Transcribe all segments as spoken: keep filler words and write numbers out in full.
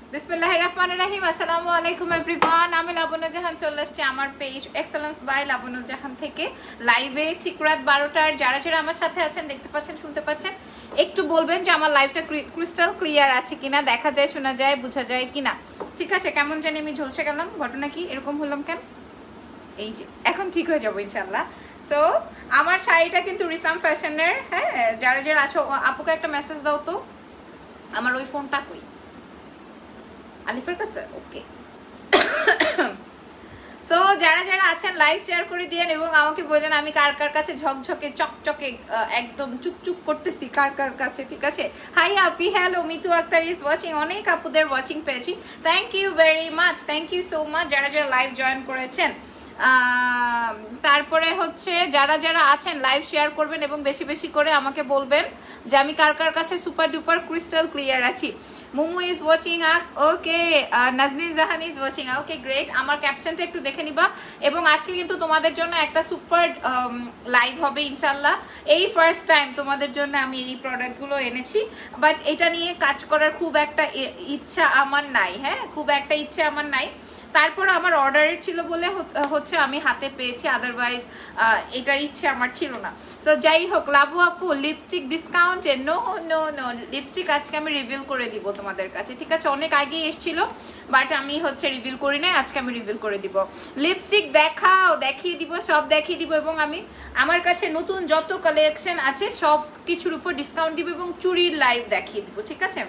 বিসমিল্লাহির রহমানির রহিম। আসসালামু আলাইকুম এভরিওয়ান। আমি লাবণ্য জাহান চলে আসছি আমার page excellence by Labonno Jahan থেকে লাইভে ঠিক রাত বারোটার। যারা যারা আমার সাথে আছেন, দেখতে পাচ্ছেন, শুনতে পাচ্ছেন, একটু বলবেন যে আমার লাইভটা ক্রিস্টাল ক্লিয়ার আছে কিনা, দেখা যায়, শোনা যায়, বোঝা যায় কিনা। ঠিক আছে, কেমন জানি আমি ঝলসে গেলাম, ঘটনা কি এরকম হলাম কেন? এই যে এখন ঠিক হয়ে যাবো ইনশাল্লাহ। সো আমার শাড়িটা কিন্তু রিসাম ফ্যাশনের। হ্যাঁ, যারা যারা আছো আপুকে একটা মেসেজ দাও তো, আমার ওই ফোনটা কই, আলিফের কাছে? ওকে। সো যারা যারা আছেন লাইভ শেয়ার করে দিয়েন এবং আমাকে বললেন আমি কার কার কাছে ঝকঝকে চকচকে একদম চুকচুক করতেছি, কার কার কাছে। ঠিক আছে, হাই আপি, hello, Mitu Akter is watching. অনেক আপুদের ওয়াচিং পেয়েছি, thank you very much, thank you so much যারা যারা লাইভ জয়েন করেছেন। তারপরে হচ্ছে যারা যারা আছেন লাইভ শেয়ার করবেন এবং বেশি বেশি করে আমাকে বলবেন যে আমি কার কার কাছে সুপার ডুপার ক্রিস্টাল ক্লিয়ার আছি। Mumu is watching, okay. Naznin Jahan is watching, okay great. আমার ক্যাপশনটা একটু দেখে নিবা। এবং আজকে কিন্তু তোমাদের জন্য একটা সুপার লাইভ হবে ইনশাল্লাহ। এই ফার্স্ট টাইম তোমাদের জন্য আমি এই প্রোডাক্টগুলো এনেছি, বাট এটা নিয়ে কাজ করার খুব একটা ইচ্ছা আমার নাই। হ্যাঁ, খুব একটা ইচ্ছা আমার নাই। তারপর আমার অর্ডারের ছিল বলে হচ্ছে আমি হাতে পেয়েছি, আদারওয়াইজ এটার ইচ্ছে আমার ছিল না। সো যাই হোক, লাবু আপু লিপস্টিক ডিসকাউন্টে? নো নো নো, লিপস্টিক আজকে আমি রিভিল করে দিব তোমাদের কাছে। ঠিক আছে, অনেক আগেই এসেছিল, বাট আমি হচ্ছে রিভিল করি নাই, আজকে আমি রিভিল করে দিব। লিপস্টিক দেখাও, দেখিয়ে দিব, সব দেখিয়ে দিব। এবং আমি আমার কাছে নতুন যত কালেকশন আছে সব কিছুর উপর ডিসকাউন্ট দিব এবং চুড়ির লাইভ দেখিয়ে দিব। ঠিক আছে,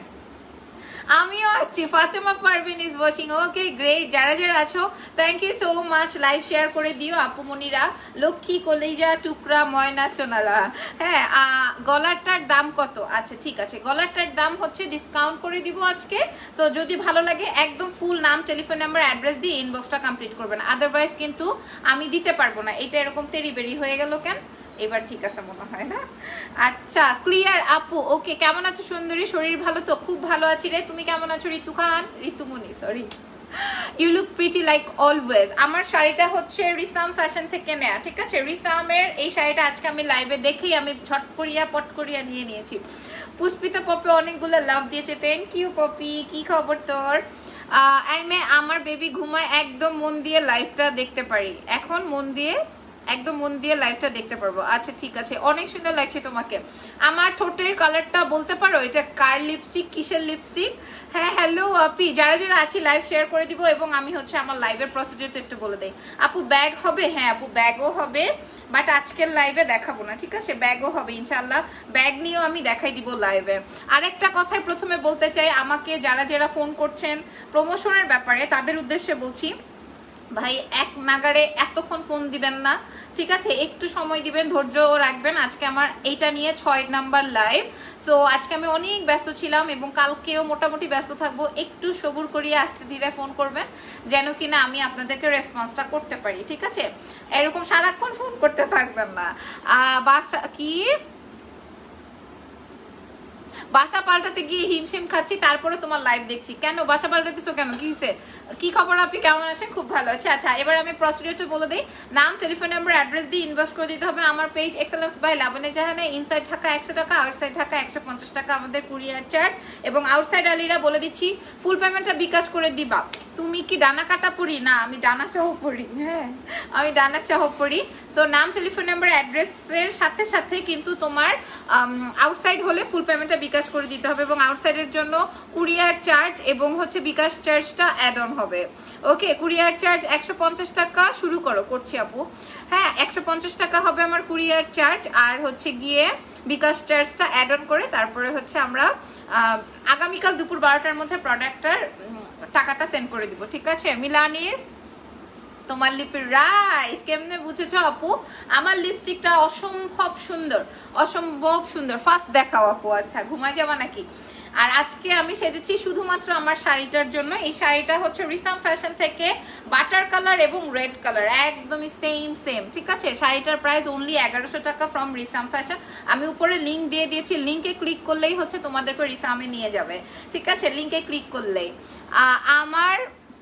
আমিও আসছি। Fatema Parvin is watching, okay great. যারা যারা আছো thank you so much, live share করে দিও আপুমনিরা, লক্ষ্মী, কলিজা, টুকরা, ময়না, সোনারা। হ্যাঁ, গলারটার দাম কত? আচ্ছা ঠিক আছে, গলারটার দাম হচ্ছে ডিসকাউন্ট করে দিব আজকে। সো যদি ভালো লাগে একদম ফুল নাম, টেলিফোন নাম্বার, অ্যাড্রেস দিয়ে ইনবক্সটা কমপ্লিট করবেন, আদারওয়াইজ কিন্তু আমি দিতে পারবো না। এটা এরকম তেরি বেরি হয়ে গেল কেন? এবার ঠিক আছে মনে হয় না? আচ্ছা, ক্লিয়ার আপু, ওকে। কেমন আছো সুন্দরী? শরীর ভালো তো? খুব ভালো আছি রে, তুমি কেমন আছো? Ritu Khan, Ritumoni, sorry, you look pretty like always. আমার শাড়িটা হচ্ছে রিসাম ফ্যাশন থেকে নেয়া। ঠিক আছে, রিসামের এই শাড়িটা আজকে আমি লাইভে দেখেই আমি ঝট করিয়া পট করিয়া নিয়ে নিয়েছি। পুষ্পিতা পপি অনেকগুলো লাভ দিয়েছে, থ্যাংক ইউ পপি। কি খবর তোর? আই মে আমার বেবি ঘুমায়, একদম মন দিয়ে লাইভটা দেখতে পারি এখন, মন দিয়ে একদম মন দিয়ে লাইভটা দেখতে পারবো। আচ্ছা ঠিক আছে, অনেক সুন্দর লাগছে তোমাকে। আমার ঠোঁটের কালারটা বলতে পারো এটা কার লিপস্টিক, কিসের লিপস্টিক? হ্যাঁ, হ্যালো আপি, যারা যারা আছি লাইভ শেয়ার করে দিব এবং আমি হচ্ছে আমার লাইভের প্রসিডিউরটা একটু বলে দেই। আপু ব্যাগ হবে? হ্যাঁ আপু ব্যাগও হবে, বাট আজকের লাইভে দেখাবো না। ঠিক আছে, ব্যাগও হবে ইনশাল্লাহ, ব্যাগ নিয়েও আমি দেখাই দিব লাইভে। আরেকটা কথাই প্রথমে বলতে চাই, আমাকে যারা যারা ফোন করছেন প্রমোশনের ব্যাপারে তাদের উদ্দেশ্যে বলছি, ভাই এক নাগারে এতক্ষণ ফোন দিবেন না। ঠিক আছে, একটু সময় দিবেন, ধৈর্য রাখবেন। আজকে আমার এইটা নিয়ে ছয় নাম্বার লাইভ। সো আজকে আমি অনেক ব্যস্ত ছিলাম এবং কালকেও মোটামুটি ব্যস্ত থাকবো। একটু সবুর করিয়ে আস্তে ধীরে ফোন করবেন যেন কিনা আমি আপনাদেরকে রেসপন্সটা করতে পারি। ঠিক আছে, এরকম সারাক্ষণ ফোন করতে থাকবেন না। বাসা কি বাসা পাল্টাতে গিয়ে হিমশিম খাচ্ছি, তারপরে তোমার লাইভ দেখছি। কেন বাসা পাল্টাতেছো কেন? কি হয়েছে? কি খবর আপনি, কেমন আছেন? খুব ভালো আছে। আচ্ছা, এবার আমি প্রসিডিউরটা বলে দিই। নাম, টেলিফোন নাম্বার, অ্যাড্রেস দিয়ে ইনবক্স করে দিতে হবে আমার পেজ এক্সেলেন্স বাই লাবণ্য জাহানে। ইনসাইড ঢাকা একশো টাকা, আউটসাইড ঢাকা একশো পঞ্চাশ টাকা আমাদের কুরিয়ার চার্জ। এবং আউটসাইড আলিরা বলে দিচ্ছি ফুল পেমেন্টটা বিকাশ করে দিবা। তুমি কি ডানা কাটা পড়ি? না, আমি ডানা সহ পড়ি। হ্যাঁ, আমি ডানা সহ পড়ি। সো নাম, টেলিফোন নাম্বার, অ্যাড্রেসের সাথে সাথে কিন্তু তোমার আউটসাইড হলে ফুল পেমেন্টটা বিকাশ করে দিতে হবে এবং আউটসাইডের জন্য কুরিয়ার চার্জ এবং হচ্ছে বিকাশ চার্জটা অ্যাড অন হবে। ওকে, কুরিয়ার চার্জ একশো পঞ্চাশ টাকা শুরু করো, করছি আপু। হ্যাঁ, একশো পঞ্চাশ টাকা হবে আমার কুরিয়ার চার্জ, আর হচ্ছে গিয়ে বিকাশ চার্জটা অ্যাড অন করে তারপরে হচ্ছে আমরা আগামীকাল দুপুর বারোটার মধ্যে প্রোডাক্টটার টাকাটা সেন্ড করে দিব। ঠিক আছে, মিলানির তোমার লিপের রাইট, কেমনে বুঝেছো আপু? আমার লিপস্টিকটা অসম্ভব সুন্দর, অসম্ভব সুন্দর। ফার্স্ট দেখাও আপু। আচ্ছা, ঘুমায় যাবা নাকি? আর আজকে আমি সেজেছি শুধুমাত্র আমার শাড়িটার জন্য। এই শাড়িটা হচ্ছে রিসাম ফ্যাশন থেকে, বাটার কালার এবং রেড কালার একদমই সেম সেম। ঠিক আছে, শাড়িটার প্রাইস অনলি এগারোশো টাকা ফ্রম রিসাম ফ্যাশন। আমি উপরে লিঙ্ক দিয়ে দিয়েছি, লিঙ্কে ক্লিক করলেই হচ্ছে তোমাদেরকে রিসামে নিয়ে যাবে। ঠিক আছে, লিঙ্কে ক্লিক করলেই। আমার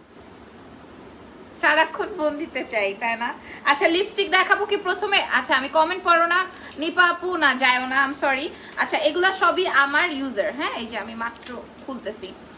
সারাক্ষণ ফোন দিতে চাই, তাই না? আচ্ছা, লিপস্টিক দেখাবো কি প্রথমে? আচ্ছা, আমি কমেন্ট পড়ো না নিপা আপু, না যায়ও না, আই এম সরি। আচ্ছা, এগুলা সবই আমার ইউজার। হ্যাঁ, এই যে আমি মাত্র খুলতেছি।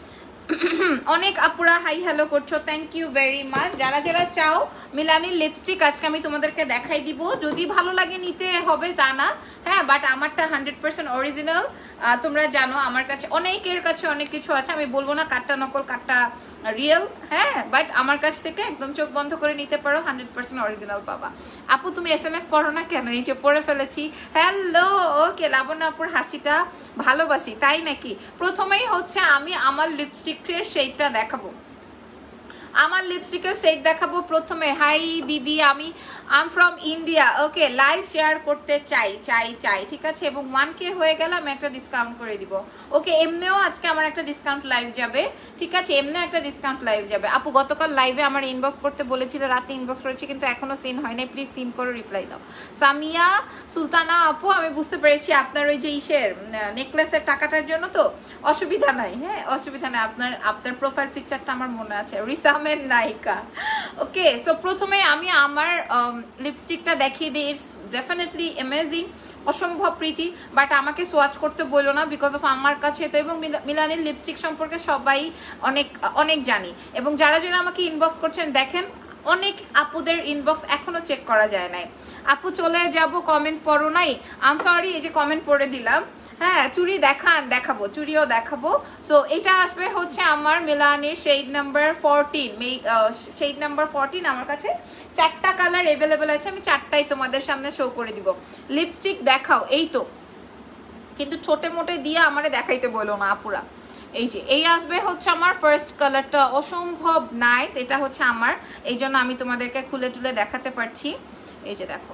অনেক আপুরা হাই হ্যালো করছো, থ্যাংক ইউ ভেরি মাচ। যারা যারা চাও মিলানির লিপস্টিক আজকে আমি তোমাদেরকে দেখাই দিব, যদি ভালো লাগে নিতে হবে তা না, হ্যাঁ, বাট আমারটা হান্ড্রেড পার্সেন্ট অরিজিনাল। তোমরা জানো আমার কাছে অনেকের কাছে অনেক কিছু আছে, আমি বলবো না কাটটা নকল কাটটা রিয়েল, হ্যাঁ, বাট আমার কাছ থেকে একদম চোখ বন্ধ করে নিতে পারো, হান্ড্রেড পার্সেন্ট অরিজিনাল পাবা। আপু তুমি এস এম এস পড়ো না কেন? এই যে পড়ে ফেলেছি, হ্যালো। ওকে, লাবণ্য আপুর হাসিটা ভালোবাসি, তাই নাকি? প্রথমেই হচ্ছে আমি আমার লিপস্টিকের শেডটা দেখাবো, আমার লিপস্টিকের শেড দেখাবো প্রথমে। হাই দিদি, আমি am from India. Okay, live share করতে চাই চাই চাই ঠিক আছে, এবং ওয়ান কে হয়ে গেলে আমি একটা ডিসকাউন্ট করে দিব। ওকে, এমনিও আজকে আমার একটা ডিসকাউন্ট লাইভ যাবে, ঠিক আছে, এমনিও একটা ডিসকাউন্ট লাইভ যাবে। আপু গতকাল লাইভে আমার ইনবক্স করতে বলেছিল, রাতে ইনবক্স করেছি কিন্তু এখনো সিন হয় নাই, প্লিজ সিন করে রিপ্লাই দাও। সামিয়া সুলতানা আপু, আমি বুঝতে পেরেছি আপনার ওই যে ইসের নেকলেসের টাকাটার জন্য তো অসুবিধা নাই, হ্যাঁ অসুবিধা নাই, আপনার আপনার প্রোফাইল পিকচারটা আমার মনে আছে, রিসামের নায়িকা। ওকে, সো প্রথমে আমি আমার লিপস্টিকটা দেখিয়ে দিই, ইটস ডেফিনেটলি অ্যামেজিং, অসম্ভব প্রিটি, বাট আমাকে সোয়াচ করতে বললো না বিকজ অফ আমার কাছে তো, এবং মিলানির লিপস্টিক সম্পর্কে সবাই অনেক অনেক জানি, এবং যারা যারা আমাকে ইনবক্স করছেন দেখেন অনেক আপুদের ইনবক্স এখনো চেক করা যায় নাই। আপু চলে যাব, কমেন্ট পড়ো নাই, আম সরি, এই যে কমেন্ট পড়ে দিলাম। হ্যাঁ, চুড়ি দেখান, দেখাবো, চুড়িও দেখাবো। সো এটা আসবে হচ্ছে আমার মিলানির shade number fourteen, shade number fourteen. আমার কাছে চারটা কালার অ্যাভেলেবেল আছে, আমি চারটাই তোমাদের সামনে শো করে দিব। লিপস্টিক দেখাও, এই তো, কিন্তু ছোটে মোটে দিয়ে আমারে দেখাইতে বলো না আপুরা। এই যে এই আসবে হচ্ছে আমার ফার্স্ট কালারটা, অসম্ভব নাইস, এটা হচ্ছে আমার, এই জন্য আমি তোমাদেরকে খুলে টুলে দেখাতে পারছি। এই যে দেখো,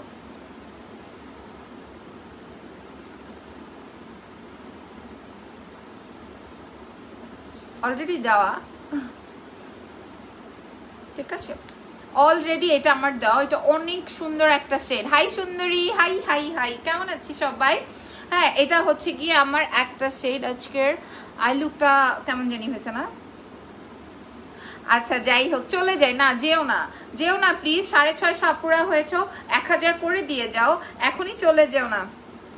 অলরেডি দেওয়া, ঠিক আছে, অলরেডি এটা আমার দেওয়া, এটা অনেক সুন্দর একটা শেড। হাই সুন্দরী, হাই হাই হাই, কেমন আছি সবাই? হ্যাঁ, এটা হচ্ছে গিয়ে আমার একটা শেড। আজকের আই লুকটা কেমন জানি হয়েছে না? আচ্ছা যাই হোক, চলে যাই না, যেও না যেও না প্লিজ, সাড়ে ছয়শো আপুরা হয়েছ, এক হাজার করে দিয়ে যাও, এখনই চলে যেও না।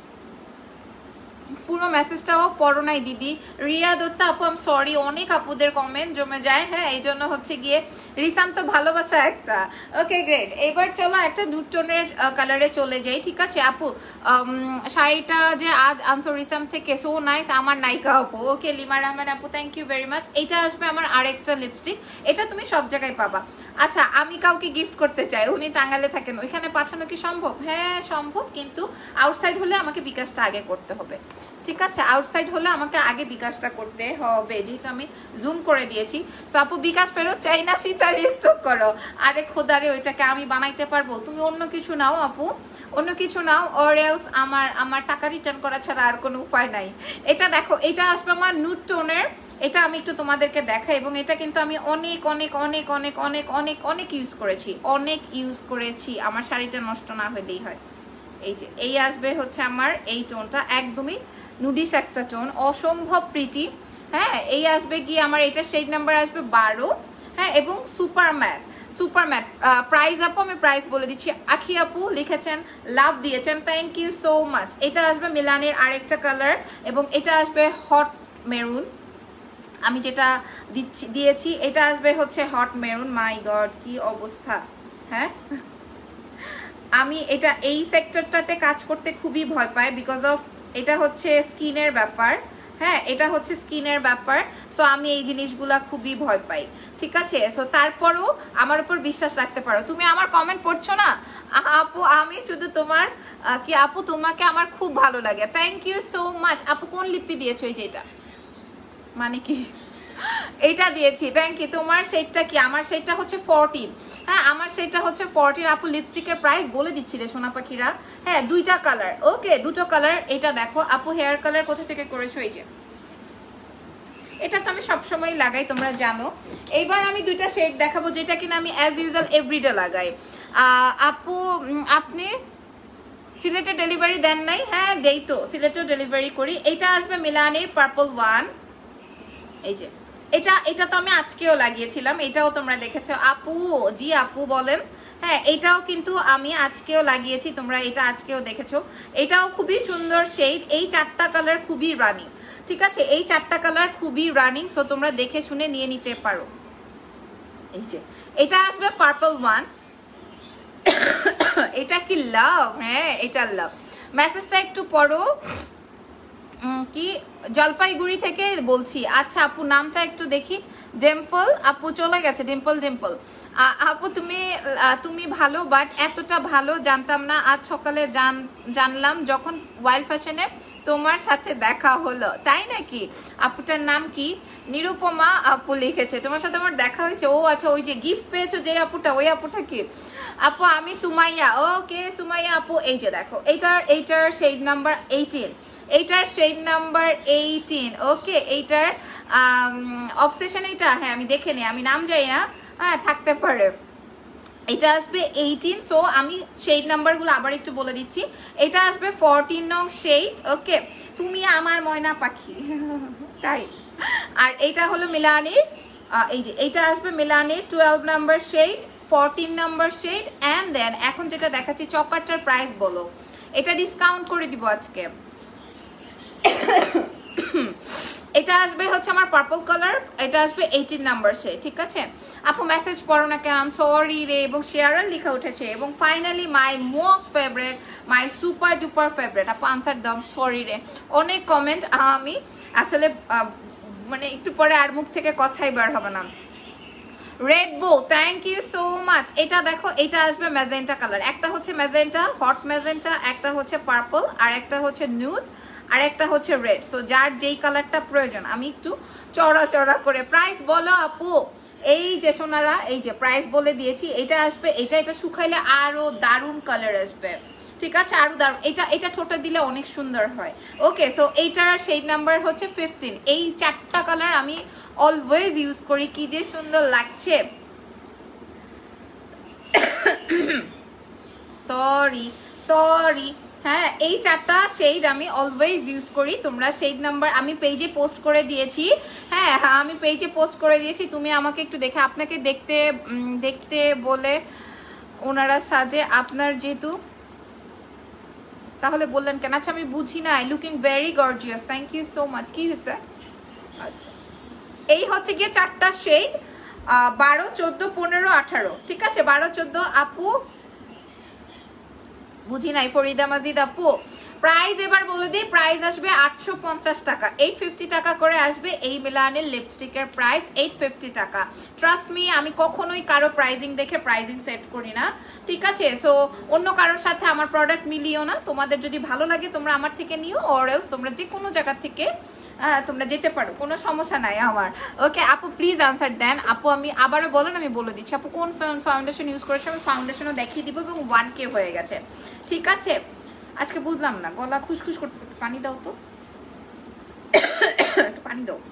পুরো মেসেজটাও পড়ো নাই দিদি। রিয়া দত্তা আপু, আম সরি, অনেক আপুদের কমেন্ট জমে যায়, হ্যাঁ এই জন্য হচ্ছে গিয়ে। রিসাম তো ভালোবাসা একটা। ওকে গ্রেট, এবার চলো একটা নুড টোনের কালারে চলে যাই, ঠিক আছে আপু? শাড়িটা যে আজ আনসো রিসাম থেকে, সো নাইস, আমার নায়িকা আপু। ওকে, লিমা রহমান আপু, থ্যাংক ইউ ভেরি মাচ। এটা আসবে আমার আরেকটা লিপস্টিক, এটা তুমি সব জায়গায় পাবা। আচ্ছা, আমি কাউকে গিফট করতে চাই, উনি টাঙ্গালে থাকেন, ওইখানে পাঠানো কি সম্ভব? হ্যাঁ সম্ভব, কিন্তু আউটসাইড হলে আমাকে বিকাশটা আগে করতে হবে, ঠিক আছে? আউটসাইড হলে আমাকে আগে বিকাশটা করতে হবে, যেহেতু আমি জুম করে দিয়েছি। সো আপু বিকাশ ফেরত চাই না, সীতা রিস্টক করো। আরে খোদারে, ওইটাকে আমি বানাইতে পারবো, তুমি অন্য কিছু নাও আপু, অন্য কিছু নাও, অর এলস আমার আমার টাকা রিটার্ন করা ছাড়া আর কোনো উপায় নাই। এটা দেখো, এটা আসবে আমার নুড টোনের, এটা আমি একটু তোমাদেরকে দেখাই, এবং এটা কিন্তু আমি অনেক অনেক অনেক অনেক অনেক অনেক অনেক ইউজ করেছি, অনেক ইউজ করেছি, আমার শাড়িটা নষ্ট না হলেই হয়। এই যে এই আসবে হচ্ছে আমার এই টোনটা, একদমই নুডিশ একটা টোন, অসম্ভব প্রিটি। হ্যাঁ, এই আসবে গিয়ে আমার, এটা শেড নাম্বার আসবে বারো, হ্যাঁ, এবং super matte, super matte. Price আপু আমি প্রাইস বলে দিচ্ছি, আখি আপু লিখেছেন, লাভ দিয়েছেন, থ্যাংক ইউ সো মাচ। এটা আসবে মিলানের আরেকটা কালার, এবং এটা আসবে হট মেরুন, আমি যেটা দিচ্ছি দিয়েছি এটা আসবে হচ্ছে হট মেরুন। মাই গড, কি অবস্থা! হ্যাঁ, আমি এটা এই সেক্টরটাতে কাজ করতে খুবই ভয় পাই, বিকজ অফ এটা হচ্ছে স্কিনের ব্যাপার, হ্যাঁ এটা হচ্ছে স্কিনের ব্যাপার। সো আমি এই জিনিসগুলা খুবই ভয় পাই, ঠিক আছে? সো তারপরও আমার উপর বিশ্বাস রাখতে পারো। তুমি আমার কমেন্ট পড়ছো না আপু, আমি শুধু তোমার কি আপু, তোমাকে আমার খুব ভালো লাগে, থ্যাংক ইউ সো মাচ। আপু কোন লিপি দিয়েছো? এই যে এটা, মানে কি এইটা দিয়েছি, থ্যাংক ইউ। তোমার সেটটা কি? আমার সেটটা হচ্ছে ফোরটিন, হ্যাঁ আমার সেটটা হচ্ছে ফোরটিন। আপু লিপস্টিকের প্রাইস বলে দিচ্ছিলে সোনা পাখিরা, হ্যাঁ দুইটা কালার, ওকে দুটো কালার। এটা দেখো আপু, হেয়ার কালার কোথা থেকে করেছো? এই যে এটা তো আমি সবসময় লাগাই, তোমরা জানো। এইবার আমি দুইটা শেড দেখাবো, যেটা কিনা আমি অ্যাজ ইউজুয়াল এভরিডে লাগাই। আপু আপনি সিলেটে ডেলিভারি দেন নাই? হ্যাঁ দেই তো, সিলেটেও ডেলিভারি করি। এটা আসবে মিলানির পার্পল ওয়ান, এই যে এটা এটা তো আমি আজকেও লাগিয়েছিলাম, এটাও তোমরা দেখেছো আপু। জি আপু বলেন, হ্যাঁ এটাও কিন্তু আমি আজকেও লাগিয়েছি, তোমরা এটা আজকেও দেখেছো। এটাও খুবই সুন্দর শেড, এই চারটা কালার খুবই রানিং, ঠিক আছে, এই চারটা কালার খুবই রানিং, সো তোমরা দেখে শুনে নিয়ে নিতে পারো। এই যে এটা আসবে পার্পল ওয়ান, এটা কি লাভ? হ্যাঁ এটা লাভ। মেসেজটা একটু পড়ো। কি জলপাইগুড়ি থেকে বলছি। আচ্ছা আপু নামটা একটু দেখি। ডিম্পল আপু চলে গেছে, ডিম্পল ডিম্পল আপু তুমি তুমি ভালো, বাট এতটা ভালো জানতাম না, আজ সকালে জান জানলাম যখন ওয়াইল্ড ফ্যাশনে তোমার সাথে দেখা হলো। তাই নাকি? আপুটার নাম কি? নিরুপমা আপু লিখেছে, তোমার সাথে আমার দেখা হয়েছে। ও আচ্ছা, ওই যে গিফট পেয়েছো যে আপুটা, ওই আপুটা কি? আপু আমি সুমাইয়া। ওকে সুমাইয়া আপু, এই যে দেখো এইটার এইটার শেড নাম্বার এইটিন, এইটার শেড নাম্বার এইটিন। ওকে এইটার অবসেশন এইটা, হ্যাঁ আমি দেখে নিই, আমি নাম জানি না, হ্যাঁ থাকতে পারে। এটা আসবে এইটিন, সো আমি শেড নাম্বারগুলো আবার একটু বলে দিচ্ছি। এটা আসবে ফোরটিন নং শেড। ওকে তুমি আমার ময়না পাখি তাই। আর এইটা হলো মিলানির, এই যে এইটা আসবে মিলানির twelve number shade, fourteen number shade. And then এখন যেটা দেখাচ্ছি চকারটার প্রাইস বলো, এটা ডিসকাউন্ট করে দিব আজকে। এটা আসবে হচ্ছে আমার পার্পল কালার, এটা আসবে এইটিন নাম্বার শেড। ঠিক আছে আপু মেসেজ পড়ো না কেন? সরি রে, এবং শেয়ারার লেখা উঠেছে। এবং finally my most favourite, my super duper favourite, আপু আনসার দাম। সরি রে, অনেক কমেন্ট, আমি আসলে মানে একটু পরে আর মুখ থেকে কথাই বার হবে না। রেড বো থ্যাংক ইউ সো মাচ। এটা দেখো এটা আসবে ম্যাজেন্টা কালার, একটা হচ্ছে ম্যাজেন্টা হট ম্যাজেন্টা, একটা হচ্ছে পার্পল, আর একটা হচ্ছে নিউড, আর একটা হচ্ছে রেড। সো যার যেই কালারটা প্রয়োজন। আমি একটু চড়া চড়া করে প্রাইস বলো আপু। এই যে সোনারা, এই যে প্রাইস বলে দিয়েছি। এটা আসবে, এটা এটা শুকাইলে আরো দারুণ কালার আসবে। ঠিক আছে আরো দারুণ, এটা এটা ঠোঁটে দিলে অনেক সুন্দর হয়। ওকে সো এইটার শেড নাম্বার হচ্ছে ফিফটিন। এই চারটা কালার আমি অলওয়েজ ইউজ করি, কি যে সুন্দর লাগছে। সরি সরি হ্যাঁ এই চারটা শেড আমি অলওয়েজ ইউজ করি। তোমরা শেড নাম্বার আমি পেজে পোস্ট করে দিয়েছি। হ্যাঁ হ্যাঁ আমি পেজে পোস্ট করে দিয়েছি, তুমি আমাকে একটু দেখে, আপনাকে দেখতে দেখতে বলে ওনারা সাজে, আপনার যেহেতু তাহলে বললেন কেন? আচ্ছা আমি বুঝি নাই। Looking very gorgeous, thank you so much. কি হয়েছে? আচ্ছা এই হচ্ছে গিয়ে চারটা শেড, বারো চোদ্দ পনেরো আঠারো। ঠিক আছে বারো চোদ্দ আপু বুঝি নাই। ফরিদা মাজিদ আপু প্রাইস এবার বলে দিই, প্রাইস আসবে আটশো পঞ্চাশ টাকা, এইট ফিফটি টাকা করে আসবে এই মিলানের লিপস্টিকের প্রাইস, এইট ফিফটি টাকা। ট্রাস্ট মি আমি কখনোই কারো প্রাইজিং দেখে প্রাইজিং সেট করি না। ঠিক আছে সো অন্য কারোর সাথে আমার প্রোডাক্ট মিলিও না। তোমাদের যদি ভালো লাগে তোমরা আমার থেকে নিও, অর এলস তোমরা যে কোনো জায়গা থেকে তোমরা যেতে পারো, কোনো সমস্যা নাই আমার। ওকে আপু প্লিজ আনসার দেন। আপু আমি আবারও বলেন, আমি বলে দিচ্ছি আপু কোন ফাউন্ডেশন ইউজ করেছে, আমি ফাউন্ডেশনও দেখিয়ে দিব এবং ওয়ান কে হয়ে গেছে। ঠিক আছে আজকে বুঝলাম না, গলা খুশখুশ করতেছে, পানি দাও তো, একটু পানি দাও।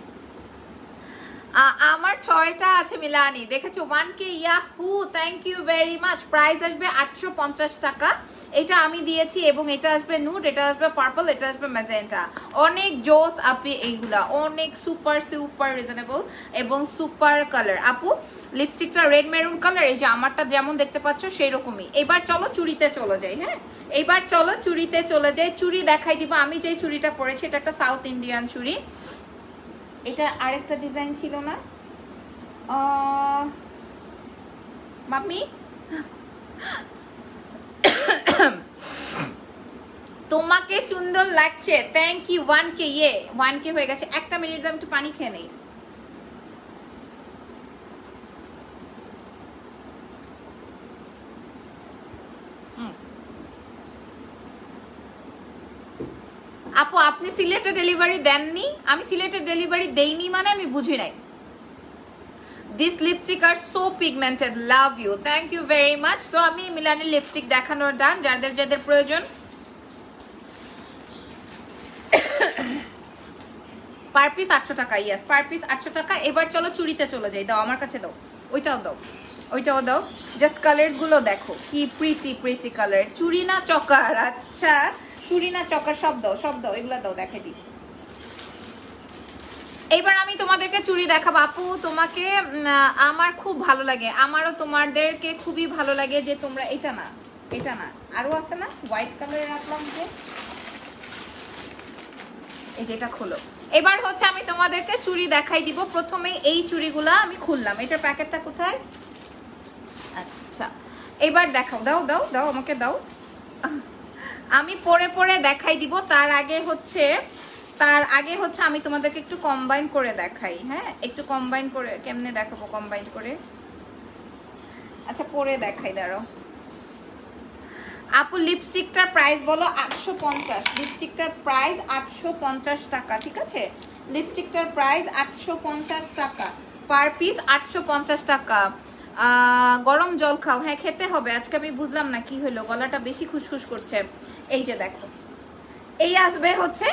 আমার ছয়টা আছে মিলানি, দেখেছো one K. Yahoo thank you very much. Price আসবে আটশো পঞ্চাশ টাকা, এটা আমি দিয়েছি। এবং এটা আসবে নুড, এটা আসবে পার্পল, এটা আসবে ম্যাজেন্টা। অনেক জোস আপু এইগুলা, অনেক সুপার সুপার রিজনেবল এবং সুপার কালার। আপু লিপস্টিকটা রেড মেরুন কালার, এই যে আমারটা যেমন দেখতে পাচ্ছ সেই রকমই। এবার চলো চুড়িতে চলে যাই। হ্যাঁ এবার চলো চুড়িতে চলে যাই। চুড়ি দেখাই দিব। আমি যে চুড়িটা পরেছি এটা একটা সাউথ ইন্ডিয়ান চুড়ি। এটা আরেকটা ডিজাইন ছিল না মাম্মি? তোমাকে সুন্দর লাগছে, থ্যাংক ইউ। ওয়ান কে ইয়ে ওয়ান কে হয়ে গেছে। একটা মিনিট দাম, একটু পানি খেয়ে নেই। আপু আপনি সিলেটে ডেলিভারি দেননি? আমি সিলেটে ডেলিভারি দেইনি মানে আমি বুঝি নাই। This lipstick are so pigmented, love you, thank you very much. So আমি মিলানের লিপস্টিক দেখানোর ডান, যাদের যাদের প্রয়োজন। পার পিস আটশো টাকা, ইয়েস পার পিস আটশো টাকা। এবার চলো চুড়িতে চলে যাই। দাও আমার কাছে দাও, ওইটাও দাও, ওইটাও দাও। জাস্ট কালার গুলো দেখো কি প্রিটি প্রিটি কালার। চুড়ি না চকার? আচ্ছা চুড়ি না চকার, সব দাও সব দাও, এগুলো দাও দেখাই দিই। এইবার আমি তোমাদেরকে চুড়ি দেখাবো। আপু তোমাকে আমার খুব ভালো লাগে, আমারও তোমাদেরকে খুবই ভালো লাগে যে তোমরা এটা না এটা না আরো আছে না হোয়াইট কালারের রাখলাম, যে এই যে এটা খোলো, এবার হচ্ছে আমি তোমাদেরকে চুড়ি দেখাই দিব। প্রথমে এই চুড়িগুলা আমি খুললাম, এটার প্যাকেটটা কোথায়? আচ্ছা এবার দেখাও, দাও দাও দাও আমাকে দাও, আমি পরে পরে দেখাই দিব। তার আগে হচ্ছে তার আগে হচ্ছে আমি তোমাদেরকে একটু কম্বাইন করে দেখাই। হ্যাঁ একটু কম্বাইন করে কেমনে দেখাবো, কম্বাইন করে আচ্ছা পরে দেখাই, দাঁড়াও। আপু লিপস্টিকটার প্রাইস বলো? আটশো পঞ্চাশ। লিপস্টিকটার প্রাইস আটশো পঞ্চাশ টাকা, ঠিক আছে? লিপস্টিকটার প্রাইস আটশো পঞ্চাশ টাকা পার পিস, আটশো পঞ্চাশ টাকা। গরম জল খাও, হ্যাঁ খেতে হবে। আজকে আমি বুঝলাম না কি হলো, গলাটা বেশি খুশখুশ করছে। এই যে দেখো, এই আসবে হচ্ছে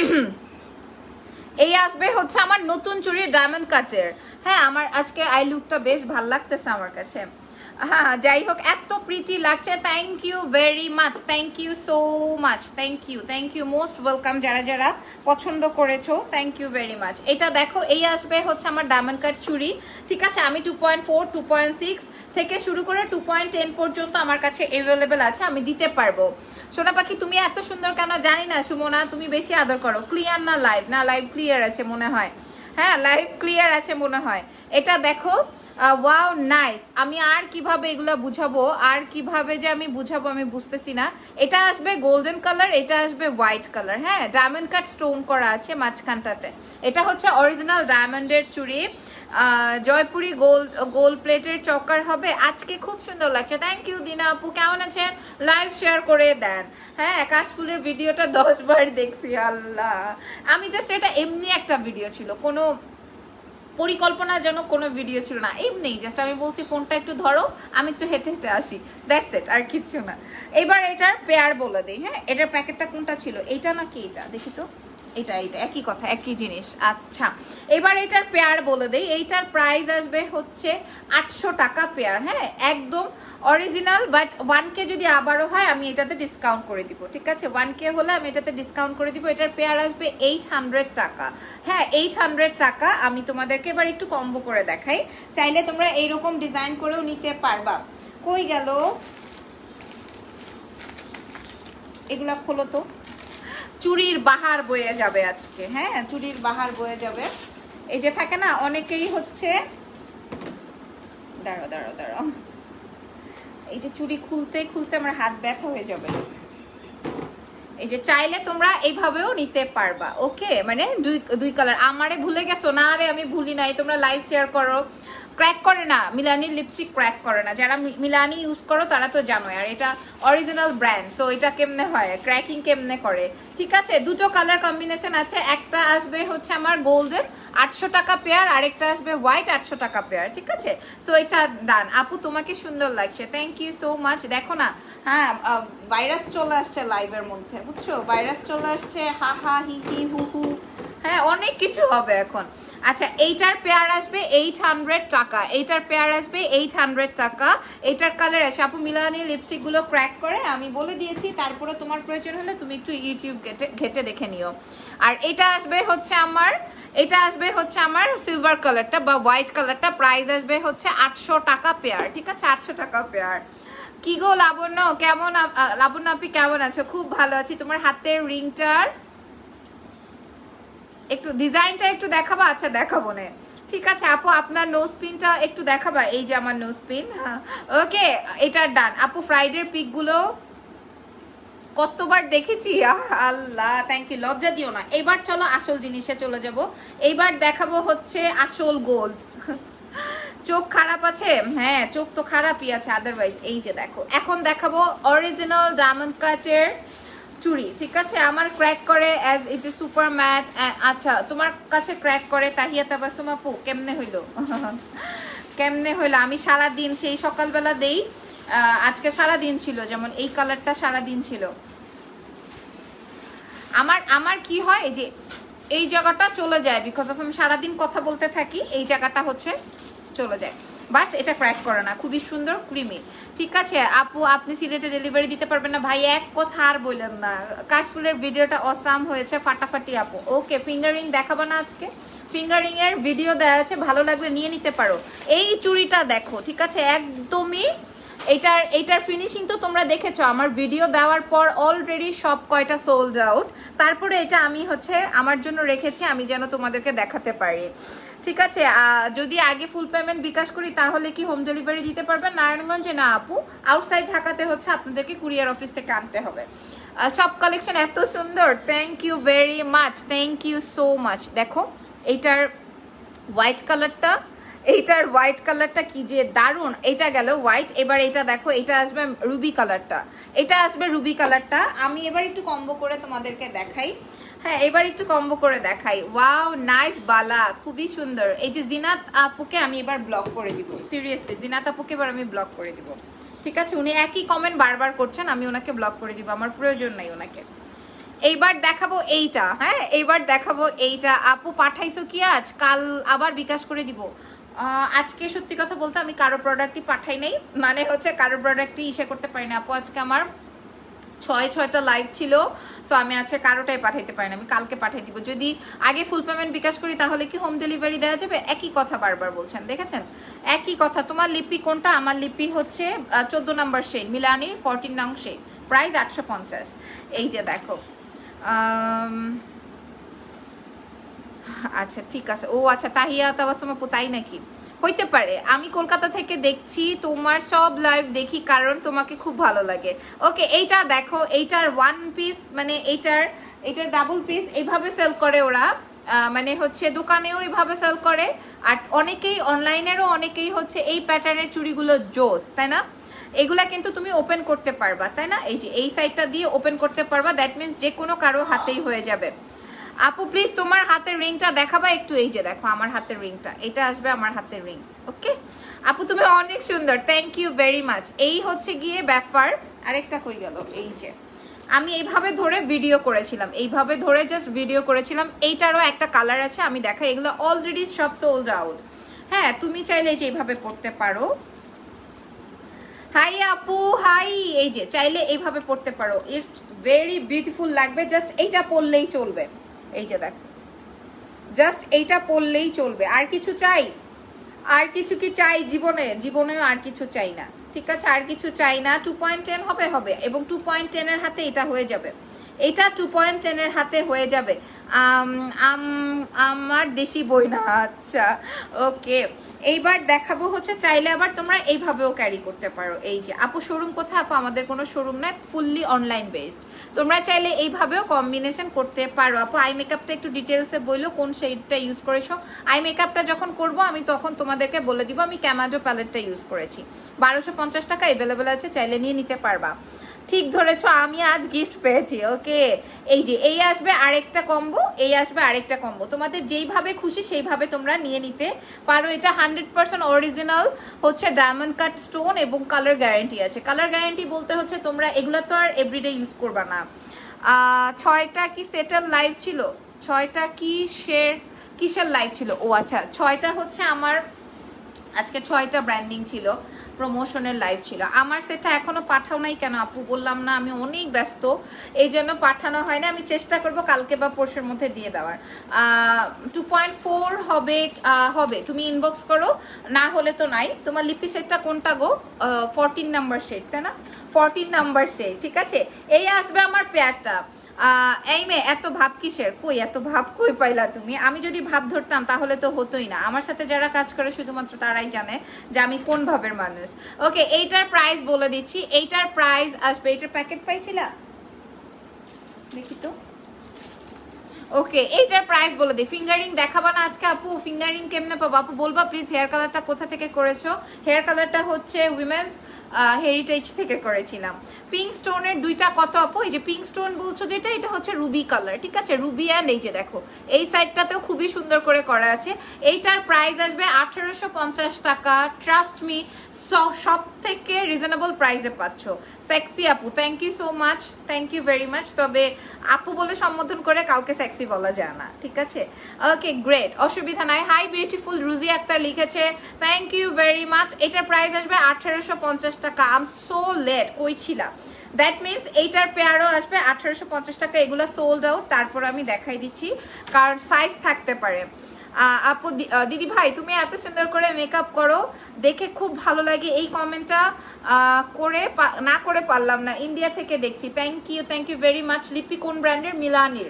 এই আসবে হচ্ছে আমার নতুন চুড়ির ডায়মন্ড কাটের। হ্যাঁ আমার আজকে আই লুকটা বেশ ভাল লাগতেছে আমার কাছে। হ্যাঁ যাই হোক, এত প্রিটি লাগছে। Thank you very much, thank you so much, thank you thank you most welcome যারা যারা পছন্দ করেছো, থ্যাংক ইউ ভেরি মাচ। এটা দেখো, এই আসবে হচ্ছে আমার ডায়মন্ড কাট চুড়ি, ঠিক আছে? আমি two point four two point six থেকে শুরু করে টু পয়েন্ট টেন পর্যন্ত আমার কাছে অ্যাভেলেবেল আছে, আমি দিতে পারবো। সোনা পাখি তুমি এত সুন্দর কেন জানি না, সুমনা তুমি বেশি আদর করো। ক্লিয়ার না লাইভ? না লাইভ ক্লিয়ার আছে মনে হয়, হ্যাঁ লাইভ ক্লিয়ার আছে মনে হয়। এটা দেখো, ওয়াও নাইস। আমি আর কিভাবে এগুলা বুঝাবো, আর কিভাবে যে আমি বুঝাবো আমি বুঝতেছি না। এটা আসবে গোল্ডেন কালার, এটা আসবে হোয়াইট কালার। হ্যাঁ ডায়মন্ড কাট স্টোন করা আছে মাঝখানটাতে। এটা হচ্ছে অরিজিনাল ডায়মন্ডের চুড়ি, জয়পুরি গোল্ড গোল্ড প্লেটের চকার হবে। আজকে খুব সুন্দর লাগছে। থ্যাংক ইউ দিনা আপু, কেমন আছেন? লাইভ শেয়ার করে দেন। হ্যাঁ কাশফুলের ভিডিওটা দশ বার দেখছি। আল্লাহ, আমি জাস্ট এটা এমনি একটা ভিডিও ছিল, কোনো পরিকল্পনার জন্য কোনো ভিডিও ছিল না, এমনি জাস্ট আমি বলছি ফোনটা একটু ধরো, আমি একটু হেঁটে হেঁটে আসি, দ্যাটস ইট, আর কিচ্ছু না। এবার এটার পেয়ার বলে দিই। হ্যাঁ এটার প্যাকেটটা কোনটা ছিল, এইটা নাকি এটা, দেখি তো। এটা এটা একই কথা, একই জিনিস। আচ্ছা এবার এটার পেয়ার বলে দেই। এইটার প্রাইস আসবে হচ্ছে আটশো টাকা পেয়ার। হ্যাঁ একদম অরিজিনাল, বাট ওয়ান কে যদি আবারও হয় আমি এটাতে ডিসকাউন্ট করে দিব, ঠিক আছে? ওয়ান কে হলে আমি এটাতে ডিসকাউন্ট করে দিব। এটার পেয়ার আসবে এইট হান্ড্রেড টাকা। হ্যাঁ এইট হান্ড্রেড টাকা। আমি তোমাদেরকে এবার একটু কম্বো করে দেখাই, চাইলে তোমরা এইরকম ডিজাইন করেও নিতে পারবা। কই গেল এগুলা, খোলো তো। চুরির বাহার বয়ে যাবে আজকে। হ্যাঁ চুরির বাহার বয়ে যাবে। এই যে থাকে না অনেকেই হচ্ছে, দাঁড়াও দাঁড়াও দাঁড়াও, এই যে চুড়ি খুলতে খুলতে আমার হাত ব্যথা হয়ে যাবে। এই যে চাইলে তোমরা এইভাবেও নিতে পারবা। ওকে মানে দুই দুই কালার। আমারে ভুলে গেছো না? আরে আমি ভুলি নাই, তোমরা লাইভ শেয়ার করো। ক্র্যাক করে না, মিলানির লিপস্টিক ক্র্যাক করে না। যারা মিলানি ইউজ করো তারা তো জানোই, আর এটা অরিজিনাল ব্র্যান্ড, সো এটা কেমনে হয়, ক্র্যাকিং কেমনে করে, ঠিক আছে? দুটো কালার কম্বিনেশন আছে, একটা আসবে হচ্ছে আমার গোল্ডেন আটশো টাকা পেয়ার, আরেকটা আসবে হোয়াইট আটশো টাকা পেয়ার, ঠিক আছে? সো এটা ডান। আপু তোমাকে সুন্দর লাগছে, থ্যাংক ইউ সো মাচ। দেখো না, হ্যাঁ ভাইরাস চলে আসছে লাইভের মধ্যে, বুঝছো? ভাইরাস চলে আসছে, হা হা হি হি হু হু, হ্যাঁ অনেক কিছু হবে এখন। আচ্ছা এইটার পেয়ার আসবে এইট হান্ড্রেড টাকা। এইটার পেয়ার আসবে এইট হান্ড্রেড টাকা। এইটার কালার আছে। আপু মিলানি লিপস্টিক গুলো ক্র্যাক করে আমি বলে দিয়েছি, তারপরে তোমার প্রয়োজন হলে তুমি একটু ইউটিউব ঘেটে ঘেটে দেখে নিও। আর এটা আসবে হচ্ছে আমার, এটা আসবে হচ্ছে আমার সিলভার কালারটা বা হোয়াইট কালারটা। প্রাইস আসবে হচ্ছে আটশো টাকা পেয়ার, ঠিক আছে? আটশো টাকা পেয়ার। কি গো লাবণ্য, কেমন লাবণ্য আপনি কেমন আছো? খুব ভালো আছি। তোমার হাতের রিংটার একটু ডিজাইনটা একটু দেখাবা? আচ্ছা দেখাবো না, ঠিক আছে আপু। আপনার নোজ পিনটা একটু দেখাবা? এই যে আমার নোজ পিন। হ্যাঁ ওকে এটার ডান। আপু ফ্রাইডের পিক গুলো কতবার দেখেছি, আল্লাহ থ্যাংক ইউ, লজ্জা দিও না। এবার চলো আসল জিনিসে চলে যাব। এইবার দেখাবো হচ্ছে আসল গোল্ড। চোখ খারাপ আছে? হ্যাঁ চোখ তো খারাপই আছে, আদারওয়াইজ এই যে দেখো। এখন দেখাবো অরিজিনাল ডায়মন্ড কাটের চুড়ি, ঠিক আছে? আমার ক্র্যাক করে as it is super matte. আচ্ছা তোমার কাছে ক্র্যাক করে তাহিয়া তাবাসসুম আপু? কেমনে হইলো কেমনে হইলো? আমি সারা দিন সেই সকালবেলা দেই, আজকে সারা দিন ছিল, যেমন এই কালারটা সারা দিন ছিল। আমার আমার কি হয় যে এই জায়গাটা চলে যায়, বিকজ অফ আমি সারাদিন কথা বলতে থাকি, এই জায়গাটা হচ্ছে চলে যায়, বাট এটা ক্র্যাক করে না, খুবই সুন্দর ক্রিমি, ঠিক আছে? আপু আপনি সিলেটে ডেলিভারি দিতে পারবেন না? ভাই এক কথা আর বললেন না, কাশফুলের ভিডিওটা অসাম হয়েছে, ফাটাফাটি আপু। ওকে ফিঙ্গারিং দেখাবো না আজকে? ফিঙ্গারিং এর ভিডিও দেওয়া আছে, ভালো লাগলে নিয়ে নিতে পারো। এই চুড়িটা দেখো, ঠিক আছে? একদমই এটার এটার ফিনিশিং তো তোমরা দেখেছো আমার ভিডিও দেওয়ার পর অলরেডি সব কয়টা সোল্ড আউট। তারপরে এটা আমি হচ্ছে আমার জন্য রেখেছি, আমি যেন তোমাদেরকে দেখাতে পারি। ঠিক আছে, যদি আগে ফুল পেমেন্ট বিকাশ করি তাহলে কি হোম ডেলিভারি দিতে পারবেন নারায়ণগঞ্জে? না আপু, আউটসাইড ঢাকাতে হচ্ছে আপনাদেরকে কুরিয়ার অফিস থেকে আনতে হবে। সব কালেকশন এত সুন্দর, thank you very much, thank you so much. দেখো এইটার হোয়াইট কালারটা, এইটার হোয়াইট কালারটা কি যে দারুণ। এটা গেল হোয়াইট, এবার এটা দেখো, এটা আসবে রুবি কালারটা, এটা আসবে রুবি কালারটা। আমি এবার একটু কম্বো করে তোমাদেরকে দেখাই। হ্যাঁ, এবার একটু কম্বো করে দেখাই। ওয়াও নাইস বালা, খুবই সুন্দর। এই যে জিনাত আপুকে আমি এবার ব্লক করে দিব, সিরিয়াসলি জিনাত আপুকে এবার আমি ব্লক করে দিব। ঠিক আছে, উনি একই কমেন্ট বারবার করছেন, আমি ওনাকে ব্লক করে দিব, আমার প্রয়োজন নাই ওনাকে। এইবার দেখাবো এইটা, হ্যাঁ এইবার দেখাবো এইটা। আপু পাঠাইছো কি আজ? কাল আবার বিকাশ করে দিব। আজকে সত্যি কথা বলতে আমি কারো প্রোডাক্টই পাঠাই নাই, মানে হচ্ছে কারো প্রোডাক্টই ইসে করতে পারি না আপু। আজকে আমার ছয় ছয়টা লাইভ ছিল, সো আমি আজকে কারোটাই পাঠাইতে পারি না, আমি কালকে পাঠিয়ে দিব। যদি আগে ফুল পেমেন্ট বিকাশ করি তাহলে কি হোম ডেলিভারি দেওয়া যাবে? একই কথা বারবার বলছেন, দেখেছেন একই কথা। তোমার লিপি কোনটা? আমার লিপি হচ্ছে চোদ্দ নাম্বার শেড, মিলানির ফোরটিন নং শেড, প্রাইস আটশো পঞ্চাশ। এই যে দেখো, আচ্ছা ঠিক আছে। ও আচ্ছা, তাহিয়া তাবাসসুম আপু তাই নাকি? হইতে পারে, আমি কলকাতা থেকে দেখছি, তোমার সব লাইভ দেখি কারণ তোমাকে খুব ভালো লাগে। ওকে, এইটা দেখো, এইটার ওয়ান পিস মানে এইটার এইটার ডাবল পিস এইভাবে সেল করে ওরা, মানে হচ্ছে দোকানেও এইভাবে সেল করে, আর অনেকেই অনলাইনেরও অনেকেই হচ্ছে এই প্যাটার্নের চুড়িগুলো জোস, তাই না? এগুলা কিন্তু তুমি ওপেন করতে পারবা, তাই না? এই যে এই সাইডটা দিয়ে ওপেন করতে পারবা, দ্যাট মিনস যে কোনো কারো হাতেই হয়ে যাবে। আপু প্লিজ তোমার হাতের রিংটা দেখাবা একটু। এই যে দেখো আমার হাতের রিংটা, এটা আসবে আমার হাতের রিং। ওকে আপু তুমি অনেক সুন্দর, থ্যাংক ইউ ভেরি মাচ। এই হচ্ছে গিয়ে ব্যাপার। আরেকটা কই গেল? এই যে আমি এইভাবে ধরে ভিডিও করেছিলাম, এইভাবে ধরে জাস্ট ভিডিও করেছিলাম। এইটারও একটা কালার আছে, আমি দেখাই। এগুলো অলরেডি সব সোল্ড আউট। হ্যাঁ, তুমি চাইলে এই যে এইভাবে পড়তে পারো। হাই আপু হাই, এই যে চাইলে এইভাবে পড়তে পারো, ইটস ভেরি বিউটিফুল লাগবে। জাস্ট এইটা পরলেই চলবে। এই যে দেখো, জাস্ট এইটা পরলেই চলবে। আর কিছু চাই? আর কিছু কি চাই জীবনে? জীবনেও আর কিছু চাই না। ঠিক আছে, আর কিছু চাই না। টু পয়েন্ট টেন হবে হবে এবং টু পয়েন্ট টেনের হাতে এটা হয়ে যাবে। এটা টু পয়েন্ট টেনের হাতে হয়ে যাবে। আমার দেশি বই না, আচ্ছা ওকে। এইবার দেখাবো হচ্ছে, চাইলে আবার তোমরা এইভাবেও ক্যারি করতে পারো। এই যে আপু শোরুম কোথায়? আপু আমাদের কোনো শোরুম নাই, ফুললি অনলাইন বেসড। তোমরা চাইলে এইভাবেও কম্বিনেশন করতে পারো। আপু আই মেকআপটা একটু ডিটেলসে বললো, কোন শেডটা ইউজ করেছো? আই মেকআপটা যখন করবো আমি তখন তোমাদেরকে বলে দিব। আমি ক্যামাজো প্যালেটটা ইউজ করেছি, বারোশো পঞ্চাশ টাকা অ্যাভেলেবেল আছে, চাইলে নিয়ে নিতে পারবা। ঠিক ধরেছো, আমি আজ গিফট পেয়েছি। ওকে, এই যে এই আসবে আরেকটা কম্বো, এই আসবে আরেকটা কম্বো। তোমাদের যেইভাবে খুশি সেইভাবে তোমরা নিয়ে নিতে পারো। এটা হান্ড্রেড পার্সেন্ট অরিজিনাল হচ্ছে ডায়মন্ড কাট স্টোন এবং কালার গ্যারেন্টি আছে। কালার গ্যারেন্টি বলতে হচ্ছে তোমরা এগুলো তো আর এভরিডে ইউজ করবা না। ছয়টা কি সেটেল লাইভ ছিল? ছয়টা কি শেয়ার কিসের লাইভ ছিল? ও আচ্ছা, ছয়টা হচ্ছে আমার আজকে ছয়টা ব্র্যান্ডিং ছিল, প্রমোশনের লাইভ ছিল। আমার সেটা এখনো পাঠাও নাই কেন আপু? বললাম না আমি অনেক ব্যস্ত, এই জন্য পাঠানো হয় না। আমি চেষ্টা করব কালকে বা পরশুর মধ্যে দিয়ে দেওয়ার। টু পয়েন্ট ফোর হবে হবে তুমি ইনবক্স করো, না হলে তো নাই। তোমার লিপি সেটটা কোনটা গো? ফোরটিন নাম্বার সেট, তাই না? ফোরটিন নাম্বার সেট, ঠিক আছে। এই আসবে আমার পেয়ারটা। এই মেয়ে এত ভাব কিসের? কই এত ভাব কই পাইলা তুমি? আমি যদি ভাব ধরতাম তাহলে তো হতোই না। আমার সাথে যারা কাজ করে শুধুমাত্র তারাই জানে যে আমি কোন ভাবের মানুষ। ওকে, এইটার প্রাইস বলে দিচ্ছি। এইটার প্রাইস আসবে, এইটার প্যাকেট পাইছিলা দেখি তো। ওকে, এইটার প্রাইস বলে দিই। ফিঙ্গারিং দেখাবা না আজকে আপু? ফিঙ্গারিং কেমনে পাবো আপু বলবা প্লিজ? হেয়ার কালারটা কোথা থেকে করেছো? হেয়ার কালারটা হচ্ছে উইমেন্স হেরিটেজ থেকে করেছিলাম। পিঙ্ক স্টোনের দুইটা কত আপু? এই যে পিঙ্ক স্টোন বলছো যেটা, এটা হচ্ছে রুবি কালার, ঠিক আছে, রুবি অ্যান্ড এই যে দেখো এই সাইডটাতেও খুবই সুন্দর করে করা আছে। এইটার প্রাইস আসবে আঠেরোশো পঞ্চাশ টাকা। ট্রাস্ট মি, সব থেকে রিজনেবল প্রাইসে পাচ্ছ। সেক্সি আপু, thank you so much, thank you very much. তবে আপু বলে সম্বোধন করে কাউকে সেক্সি বলা যায় না, ঠিক আছে। ওকে গ্রেট, অসুবিধা নাই। হাই বিউটিফুল রুজি আক্তার লিখেছে, থ্যাংক ইউ ভেরি মাচ। এটার প্রাইস আসবে আঠেরোশো পঞ্চাশ টাকা। আম সো লেট, কই ছিলাম? দ্যাট মিনস এইটার পেয়ারও আসবে আঠেরোশো পঞ্চাশ টাকা। এগুলো সোল্ড আউট। তারপর আমি দেখাই দিচ্ছি কারণ সাইজ থাকতে পারে। আপু দিদি ভাই তুমি এত সুন্দর করে মেকআপ করো, দেখে খুব ভালো লাগে। এই কমেন্টটা করে না করে পারলাম না, ইন্ডিয়া থেকে দেখছি। Thank you, thank you very much. Lipi কোন ব্র্যান্ডের? মিলানির।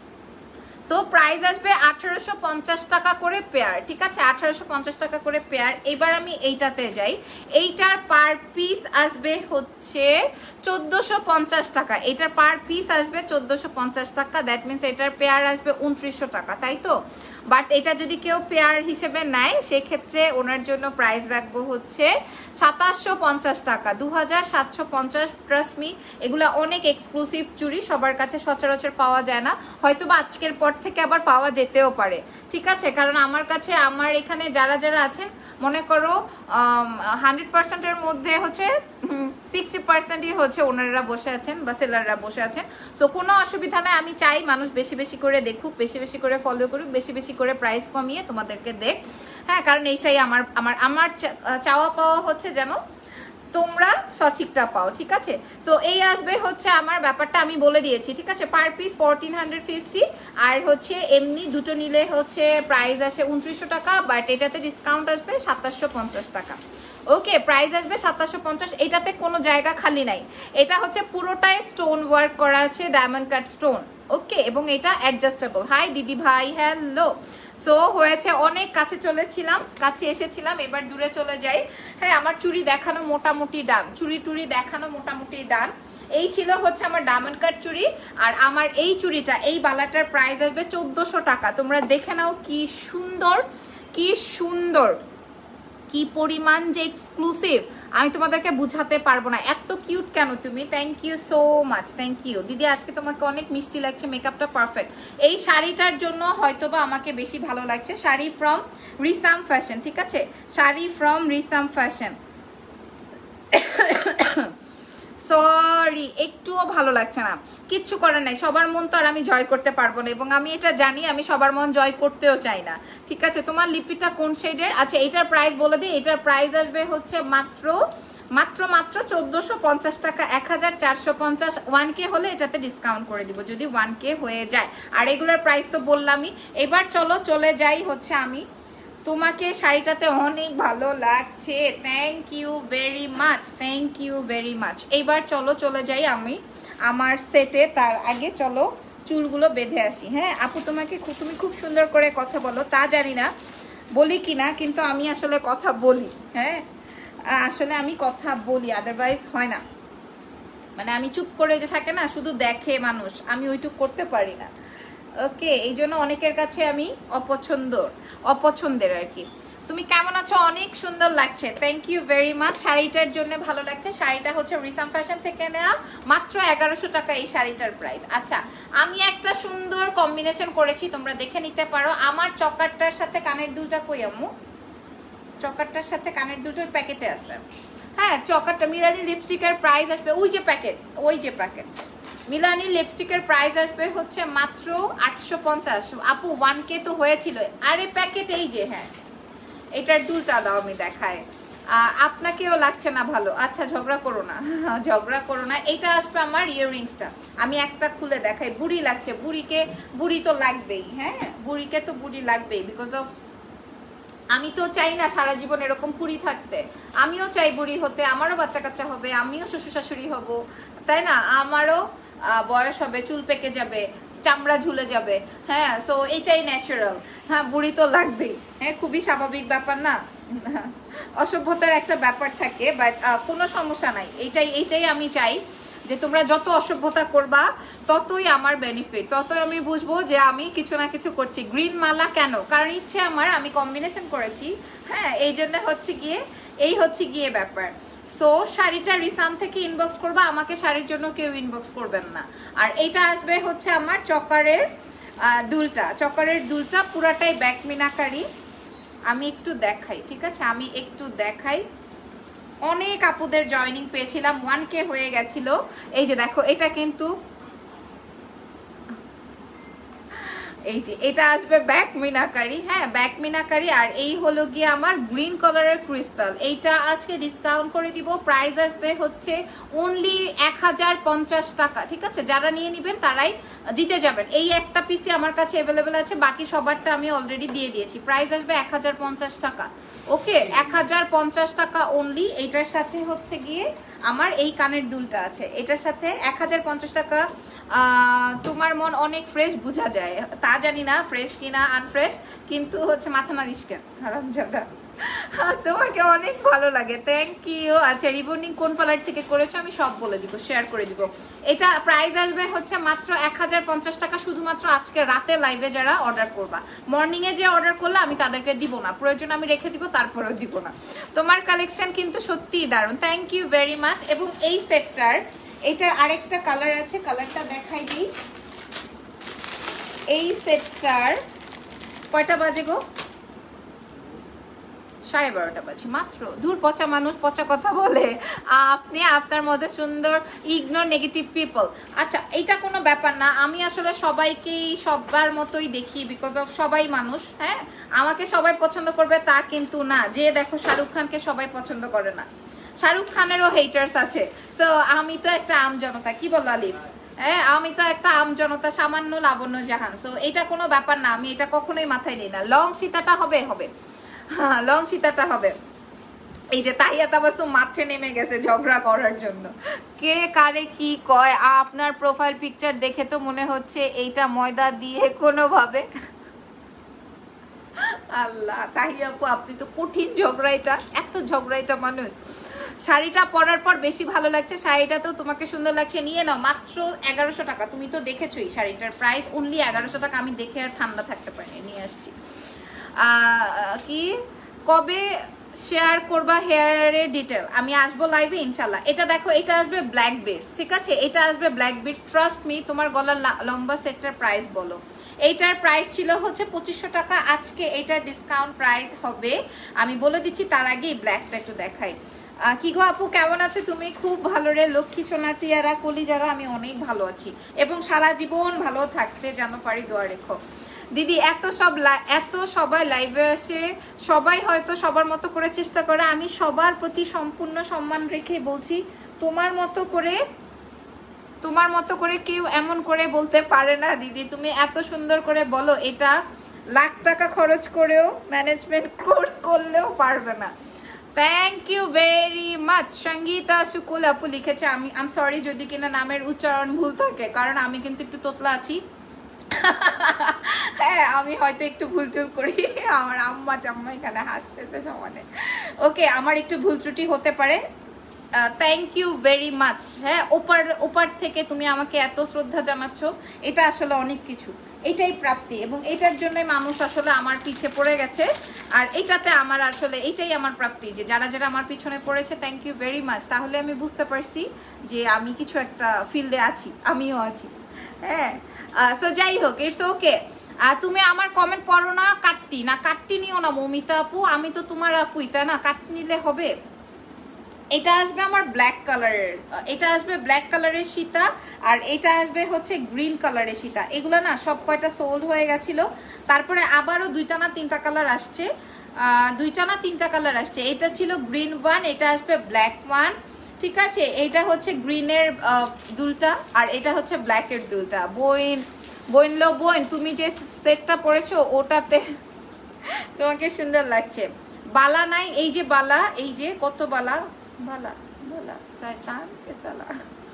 সো প্রাইস আসবে আঠারোশো পঞ্চাশ টাকা করে পেয়ার, ঠিক আছে, আঠারোশো পঞ্চাশ টাকা করে পেয়ার। এবার আমি এইটাতে যাই, এইটার পার পিস আসবে হচ্ছে চোদ্দোশো পঞ্চাশ টাকা। এটার পার পিস আসবে চোদ্দোশো পঞ্চাশ টাকা, দ্যাট মিনস এটার পেয়ার আসবে উনত্রিশশো টাকা, তাই তো? বাট এটা যদি কেউ পেয়ার হিসেবে নেয় সেক্ষেত্রে ওনার জন্য প্রাইস রাখবো হচ্ছে সাতাশশো পঞ্চাশ টাকা, দু হাজার সাতশো পঞ্চাশ। ট্রাস্ট মি, এগুলো অনেক এক্সক্লুসিভ চুড়ি, সবার কাছে সচরাচর পাওয়া যায় না, হয়তো বা আজকের পর থেকে আবার পাওয়া যেতেও পারে, ঠিক আছে? কারণ আমার কাছে, আমার এখানে যারা যারা আছেন, মনে করো হান্ড্রেড পার্সেন্টের মধ্যে হচ্ছে সিক্সটি পার্সেন্টই হচ্ছে ওনারা বসে আছেন বা সেলাররা বসে আছেন। সো কোনো অসুবিধা নাই, আমি চাই মানুষ বেশি বেশি করে দেখুক, বেশি বেশি করে ফলো করুক, বেশি বেশি করে প্রাইস কমিয়ে তোমাদেরকে দেখ, হ্যাঁ, কারণ এইটাই আমার আমার আমার চাওয়া পাওয়া হচ্ছে যেন তোমরা সঠিকটা পাও, ঠিক আছে? সো এই আসবে হচ্ছে আমার ব্যাপারটা আমি বলে দিয়েছি, ঠিক আছে? Per piece fourteen hundred fifty, আর হচ্ছে এমনি দুটো নিলে হচ্ছে প্রাইস আসে উনত্রিশশো টাকা, বাট এটাতে ডিসকাউন্ট আসবে সাতাশশো পঞ্চাশ টাকা। ওকে, প্রাইস আসবে সাতাশশো পঞ্চাশ। এটাতে কোনো জায়গা খালি নাই, এটা হচ্ছে পুরোটাই স্টোন ওয়ার্ক করা আছে, ডায়মন্ড কাট স্টোন। ওকে, এবং এটা অ্যাডজাস্টেবল। হাই দিদি ভাই, হ্যালো। সো হয়েছে, অনেক কাছে চলেছিলাম, কাছে এসেছিলাম, এবার দূরে চলে যাই। হ্যাঁ, আমার চুড়ি দেখানো মোটামুটি ডান, চুড়ি টুড়ি দেখানো মোটামুটি ডান। এই ছিল হচ্ছে আমার ডায়মন্ড কাট চুড়ি, আর আমার এই চুড়িটা, এই বালাটার প্রাইস আসবে চোদ্দোশো টাকা। তোমরা দেখে নাও কি সুন্দর, কি সুন্দর, কি পরিমাণ যে এক্সক্লুসিভ, আমি তোমাদেরকে বুঝাতে পারবো না। এত কিউট কেন তুমি? Thank you so much, thank you দিদি, আজকে তোমাকে অনেক মিষ্টি লাগছে, মেকআপটা পারফেক্ট। এই শাড়িটার জন্য হয়তোবা আমাকে বেশি ভালো লাগছে। শাড়ি ফ্রম রিসাম ফ্যাশন, ঠিক আছে, শাড়ি ফ্রম রিসাম ফ্যাশন। সরি, একটুও ভালো লাগছে না, কিচ্ছু করার নাই, সবার মন তো আর আমি জয় করতে পারবো না, এবং আমি এটা জানি আমি সবার মন জয় করতেও চাই না, ঠিক আছে? তোমার লিপিটা কোন শেডের? আচ্ছা, এটার প্রাইস বলে দিই, এটার প্রাইস আসবে হচ্ছে মাত্র মাত্র মাত্র চোদ্দোশো পঞ্চাশ টাকা, এক হাজার চারশো পঞ্চাশ। ওয়ান কে হলে এটাতে ডিসকাউন্ট করে দিব যদি ওয়ান কে হয়ে যায়, আর এগুলোর প্রাইস তো বললামই। এবার চলো চলে যাই হচ্ছে, আমি তোমাকে শাড়িটাতে অনেক ভালো লাগছে, thank you very much, thank you very much. এইবার চলো চলে যাই আমি আমার সেটে, তার আগে চলো চুলগুলো বেঁধে আসি। হ্যাঁ আপু, তোমাকে তুমি খুব সুন্দর করে কথা বলো, তা জানি না বলি কি না, কিন্তু আমি আসলে কথা বলি, হ্যাঁ আসলে আমি কথা বলি, আদারওয়াইজ হয় না, মানে আমি চুপ করে যে থাকে না, শুধু দেখে মানুষ, আমি ওইটুক করতে পারি না। ওকে, এই জন্য অনেকের কাছে আমি অপছন্দ অপছন্দের আর কি। তুমি কেমন আছো? অনেক সুন্দর লাগছে, থ্যাংক ইউ ভেরি মাচ। শাড়িটার জন্য ভালো লাগছে, শাড়িটা হচ্ছে রিসাম ফ্যাশন থেকে নেওয়া, মাত্র এগারোশো টাকা এই শাড়িটার প্রাইস। আচ্ছা, আমি একটা সুন্দর কম্বিনেশন করেছি, তোমরা দেখে নিতে পারো। আমার চকারটার সাথে কানের দুলটা কই আম্মু? চকারটার সাথে কানের দুটো প্যাকেটে আছে। হ্যাঁ, চকারটা মিলানি লিপস্টিকের প্রাইস আসবে, ওই যে প্যাকেট, ওই যে প্যাকেট মিলানি লিপস্টিকের প্রাইস আসবে হচ্ছে মাত্র আটশো পঞ্চাশ। আপু ওয়ান কে তো হয়েছিল, আরে প্যাকেট এই যে, হ্যাঁ এটার দুলটা দাও আমি দেখায়, আপনাকেও লাগছে না ভালো? আচ্ছা ঝগড়া করো না, ঝগড়া করো না। এটা আসবে আমার ইয়াররিংসটা, আমি একটা খুলে দেখাই। বুড়ি লাগছে, বুড়িকে বুড়ি তো লাগবেই, হ্যাঁ বুড়িকে তো বুড়ি লাগবেই, বিকজ অফ আমি তো চাই না সারা জীবন এরকম বুড়ি থাকতে, আমিও চাই বুড়ি হতে, আমারও বাচ্চা কাচ্চা হবে, আমিও শ্বশুর শাশুড়ি হব, তাই না? আমারও বয়স হবে, চুল পেকে যাবে, চামড়া ঝুলে যাবে, হ্যাঁ সো এটাই ন্যাচারাল। হ্যাঁ বুড়ি তো লাগবেই, হ্যাঁ খুবই স্বাভাবিক ব্যাপার না, অসভ্যতার একটা ব্যাপার থাকে, বাট কোনো সমস্যা নাই। এইটাই এইটাই আমি চাই যে তোমরা যত অসভ্যতা করবা ততই আমার বেনিফিট, ততই আমি বুঝবো যে আমি কিছু না কিছু করছি। গ্রিন মালা কেন? কারণ ইচ্ছে আমার, আমি কম্বিনেশন করেছি, হ্যাঁ এই জন্য হচ্ছে গিয়ে এই হচ্ছে গিয়ে ব্যাপার। সো শাড়িটা রিসাম থেকে ইনবক্স করবা, আমাকে শাড়ির জন্য কেউ ইনবক্স করবেন না। আর এইটা আসবে হচ্ছে আমার চকারের দুলটা, চকারের দুলটা পুরাটাই ব্যাক মিনাকারি। আমি একটু দেখাই, ঠিক আছে আমি একটু দেখাই। অনেক আপুদের জয়নিং পেয়েছিলাম, ওয়ান কে হয়ে গেছিল। এই যে দেখো, এটা কিন্তু এই যে এটা আসবে ব্যাক মিনাকারি, হ্যাঁ ব্যাক মিনাকারি। আর এই হলো গিয়ে আমার গ্রিন কালারের ক্রিস্টাল, এইটা আজকে ডিসকাউন্ট করে দিব, প্রাইস আসবে হচ্ছে অনলি এক হাজার পঞ্চাশ টাকা। ঠিক আছে, যারা নিয়ে নেবেন তারাই জিতে যাবেন। এই একটা পিসি আমার কাছে অ্যাভেলেবেল আছে, বাকি সবারটা আমি অলরেডি দিয়ে দিয়েছি। প্রাইস আসবে এক হাজার পঞ্চাশ টাকা। ওকে, এক হাজার পঞ্চাশ টাকা অনলি। এইটার সাথে হচ্ছে গিয়ে আমার এই কানের দুলটা আছে, এটার সাথে এক হাজার পঞ্চাশ টাকা। তোমার মন অনেক ফ্রেশ, বোঝা যায়, তা জানি না ফ্রেশ কিনা আনফ্রেশ, কিন্তু হচ্ছে মাথা নারিশ কেন হারামজাদা, তোমাকে অনেক ভালো লাগে, থ্যাংক ইউ। আচ্ছা, রিবন্ডিং কোন পার্লার থেকে করেছো আমি সব বলে দিব, শেয়ার করে দিব। এটা প্রাইস আসবে হচ্ছে মাত্র এক হাজার পঞ্চাশ টাকা, শুধুমাত্র আজকে রাতে লাইভে যারা অর্ডার করবা। মর্নিং এ যে অর্ডার করলে আমি তাদেরকে দিব না, প্রয়োজন আমি রেখে দিব, তারপরেও দিব না। তোমার কালেকশন কিন্তু সত্যিই দারুণ, থ্যাংক ইউ ভেরি মাচ। এবং এই সেটটার এটার আরেকটা কালার আছে, কালারটা দেখাই দিই। এই সেটটার কয়টা বাজে গো? সাড়ে বারোটা বাজে মাত্র। দূর, পচা মানুষ পচা কথা বলে, আপনি আপনার মধ্যে সুন্দর, ইগনোর নেগেটিভ পিপল। আচ্ছা, এটা কোনো ব্যাপার না, আমি আসলে সবাইকেই সবার মতোই দেখি, বিকজ অফ সবাই মানুষ। হ্যাঁ, আমাকে সবাই পছন্দ করবে তা কিন্তু না, যে দেখো শাহরুখ খানকে সবাই পছন্দ করে না, শাহরুখ খানেরও হেটার্স আছে। সো আমি তো একটা আম জনতা, কি বল আলিফ? হ্যাঁ, আমি তো একটা আম জনতা, সামান্য লাবণ্য জাহান। সো এটা কোনো ব্যাপার না, আমি এটা কখনোই মাথায় নিই না। লং সীতাটা হবে হবে হ্যাঁ, লং সীতাটা হবে। এই যে তাহিয়া তাবাসসুম মাঠে নেমে গেছে ঝগড়া করার জন্য, কে কারে কি কয়। আপনার প্রোফাইল পিকচার দেখে তো মনে হচ্ছে এইটা ময়দা দিয়ে কোনোভাবে। আল্লাহ, তাহিয়া আপু আপনি তো কঠিন ঝগড়াইটা, এত ঝগড়াইটা মানুষ। শাড়িটা পরার পর বেশি ভালো লাগছে, শাড়িটা তো তোমাকে সুন্দর লাগছে, নিয়ে নাও। মাত্র এগারোশো টাকা, তুমি তো দেখেছোই শাড়িটার প্রাইস অনলি এগারোশো টাকা। আমি দেখে আর ঠান্ডা থাকতে পারিনি, নিয়ে আসছি। কি কবে শেয়ার করবা হেয়ারের ডিটেল? আমি আসবো লাইভে ইনশাল্লাহ। এটা দেখো, এটা আসবে ব্ল্যাক বিটস, ঠিক আছে, এটা আসবে ব্ল্যাক বিটস, ট্রাস্ট মি। তোমার গলার লম্বা সেটটার প্রাইস বলো। এইটার প্রাইস ছিল হচ্ছে পঁচিশশো টাকা, আজকে এইটার ডিসকাউন্ট প্রাইস হবে, আমি বলে দিচ্ছি। তার আগে ব্ল্যাকটা একটু দেখাই। কি গো আপু, কেমন আছো তুমি? খুব ভালো রে লক্ষ্মী সোনা টিয়ারা কলি যারা, আমি অনেক ভালো আছি এবং সারা জীবন ভালো থাকতে যেন পারি, দোয়া রেখো। দিদি এত সব এত সবাই লাইভে আসে, সবাই হয়তো সবার মতো করে চেষ্টা করে, আমি সবার প্রতি সম্পূর্ণ সম্মান রেখে বলছি, তোমার মতো করে তোমার মতো করে কেউ এমন করে বলতে পারে না দিদি। তুমি এত সুন্দর করে বলো, এটা লাখ টাকা খরচ করেও ম্যানেজমেন্ট কোর্স করলেও পারবে না। Thank you very much. Sangeeta Shukul আপু লিখেছে, আমি আম সরি যদি কিনা নামের উচ্চারণ ভুল থাকে, কারণ আমি কিন্তু একটু তোতলা আছি। হ্যাঁ, আমি হয়তো একটু ভুল টুল করি, আমার আম্মা টাম্মা এখানে হাসতেছে সমানে। ওকে, আমার একটু ভুল ত্রুটি হতে পারে। Thank you very much. হ্যাঁ, ওপার ওপার থেকে তুমি আমাকে এত শ্রদ্ধা জানাচ্ছ, এটা আসলে অনেক কিছু, এটাই প্রাপ্তি। এবং এটার জন্য মানুষ আসলে আমার পিছে পড়ে গেছে, আর এটাতে আমার আসলে এটাই আমার প্রাপ্তি, যে যারা যারা আমার পিছনে পড়েছে, থ্যাংক ইউ ভেরি মাচ। তাহলে আমি বুঝতে পারছি যে আমি কিছু একটা ফিল্ডে আছি, আমিও আছি। হ্যাঁ, সো যাই হোক, ইটস ওকে। তুমি আমার কমেন্ট পড়ো না, কাটটি না, কাটটি নিও না মমিতা আপু, আমি তো তোমার আপুই, তাই না? কাট নিলে হবে। এটা আসবে আমার ব্ল্যাক কালারের, এটা আসবে ব্ল্যাক কালারের সীতা, আর এটা আসবে হচ্ছে গ্রিন কালারের সীতা। এগুলো না সব কয়টা সোল্ড হয়ে গেছিল, তারপরে আবারও দুইটা না তিনটা কালার আসছে, দুইটা না তিনটা কালার আসছে। এটা ছিল গ্রিন ওয়ান, এটা আসবে ব্ল্যাক ওয়ান, ঠিক আছে। এটা হচ্ছে গ্রিনের দুলটা, আর এটা হচ্ছে ব্ল্যাকের দুলটা। বইন বইন লো বইন, তুমি যে সেটটা পরেছো ওটাতে তোমাকে সুন্দর লাগছে। বালা নাই, এই যে বালা, এই যে কত বালা, বালা বালা শয়তান কে সালা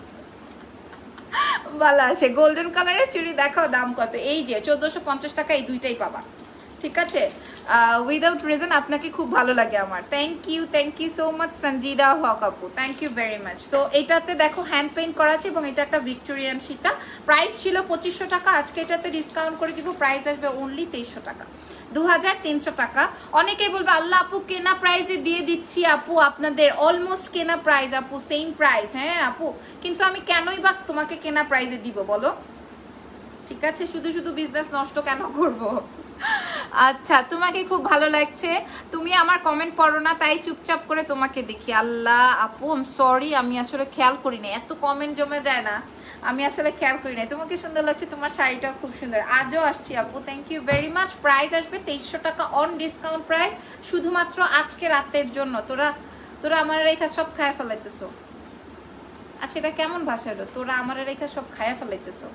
বালা আছে। গোল্ডেন কালারের চুড়ি দেখাও, দাম কত? এই যে চোদ্দশো পঞ্চাশ টাকা, এই দুইটাই পাবা, ঠিক আছে। উইদাউট রিজন আপনাকে খুব ভালো লাগে আমার। Thank you, thank you so much Sanjida Haque আপু, thank you very much. So এটাতে দেখো হ্যান্ড পেইন্ট করা আছে, এবং এটা একটা ভিক্টোরিয়ান সীতা। প্রাইস ছিল পঁচিশশো টাকা, আজকে এটাতে ডিসকাউন্ট করে দিব, প্রাইস আসবে অনলি তেইশশো টাকা, দু হাজার তিনশো টাকা। অনেকেই বলবে আল্লাহ আপু কেনা প্রাইসে দিয়ে দিচ্ছি আপু, আপনাদের অলমোস্ট কেনা প্রাইস আপু, সেম প্রাইস। হ্যাঁ আপু, কিন্তু আমি কেনই বা তোমাকে কেনা প্রাইসে দিব বলো? ঠিক আছে, শুধু শুধু বিজনেস নষ্ট কেন করব? আচ্ছা, তোমাকে খুব ভালো লাগছে, তুমি আমার কমেন্ট পড়ো না, তাই চুপচাপ করে তোমাকে দেখি। আল্লাহ আপু, আম সরি, আমি আসলে খেয়াল করি না, এত কমেন্ট জমে যায় না, আমি আসলে খেয়াল করি নাই। তোমাকে সুন্দর লাগছে, তোমার শাড়িটা খুব সুন্দর। আজও আসছি আপু, thank you very much. Price আসবে তেইশশো টাকা অন ডিসকাউন্ট প্রাইস, শুধুমাত্র আজকে রাতের জন্য। তোরা তোরা আমার রেখা সব খায় ফেলাইতেছো। আচ্ছা এটা কেমন ভাষা হলো, তোরা আমার রেখা সব খায় ফেলাইতেছো?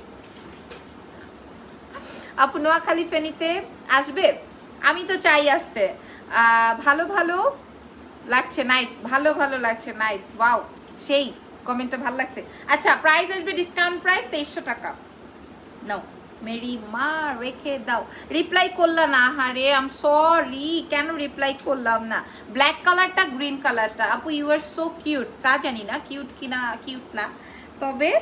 আপু নোয়াখালী ফেনীতে আসবে? আমি তো চাই আসতে। ভালো ভালো লাগছে, নাইস, ভালো ভালো লাগছে, নাইস, ওয়াও, সেই কমেন্টটা ভালো লাগছে। আচ্ছা প্রাইস আসবে ডিসকাউন্ট প্রাইস তেইশশো টাকা। নাও মেরি মা রেখে দাও। রিপ্লাই করলাম না, হারে আম সরি, কেন রিপ্লাই করলাম না? ব্ল্যাক কালারটা গ্রিন কালারটা আপু, ইউ আর সো কিউট। তা জানি না কিউট কিনা, কিউট না, তবে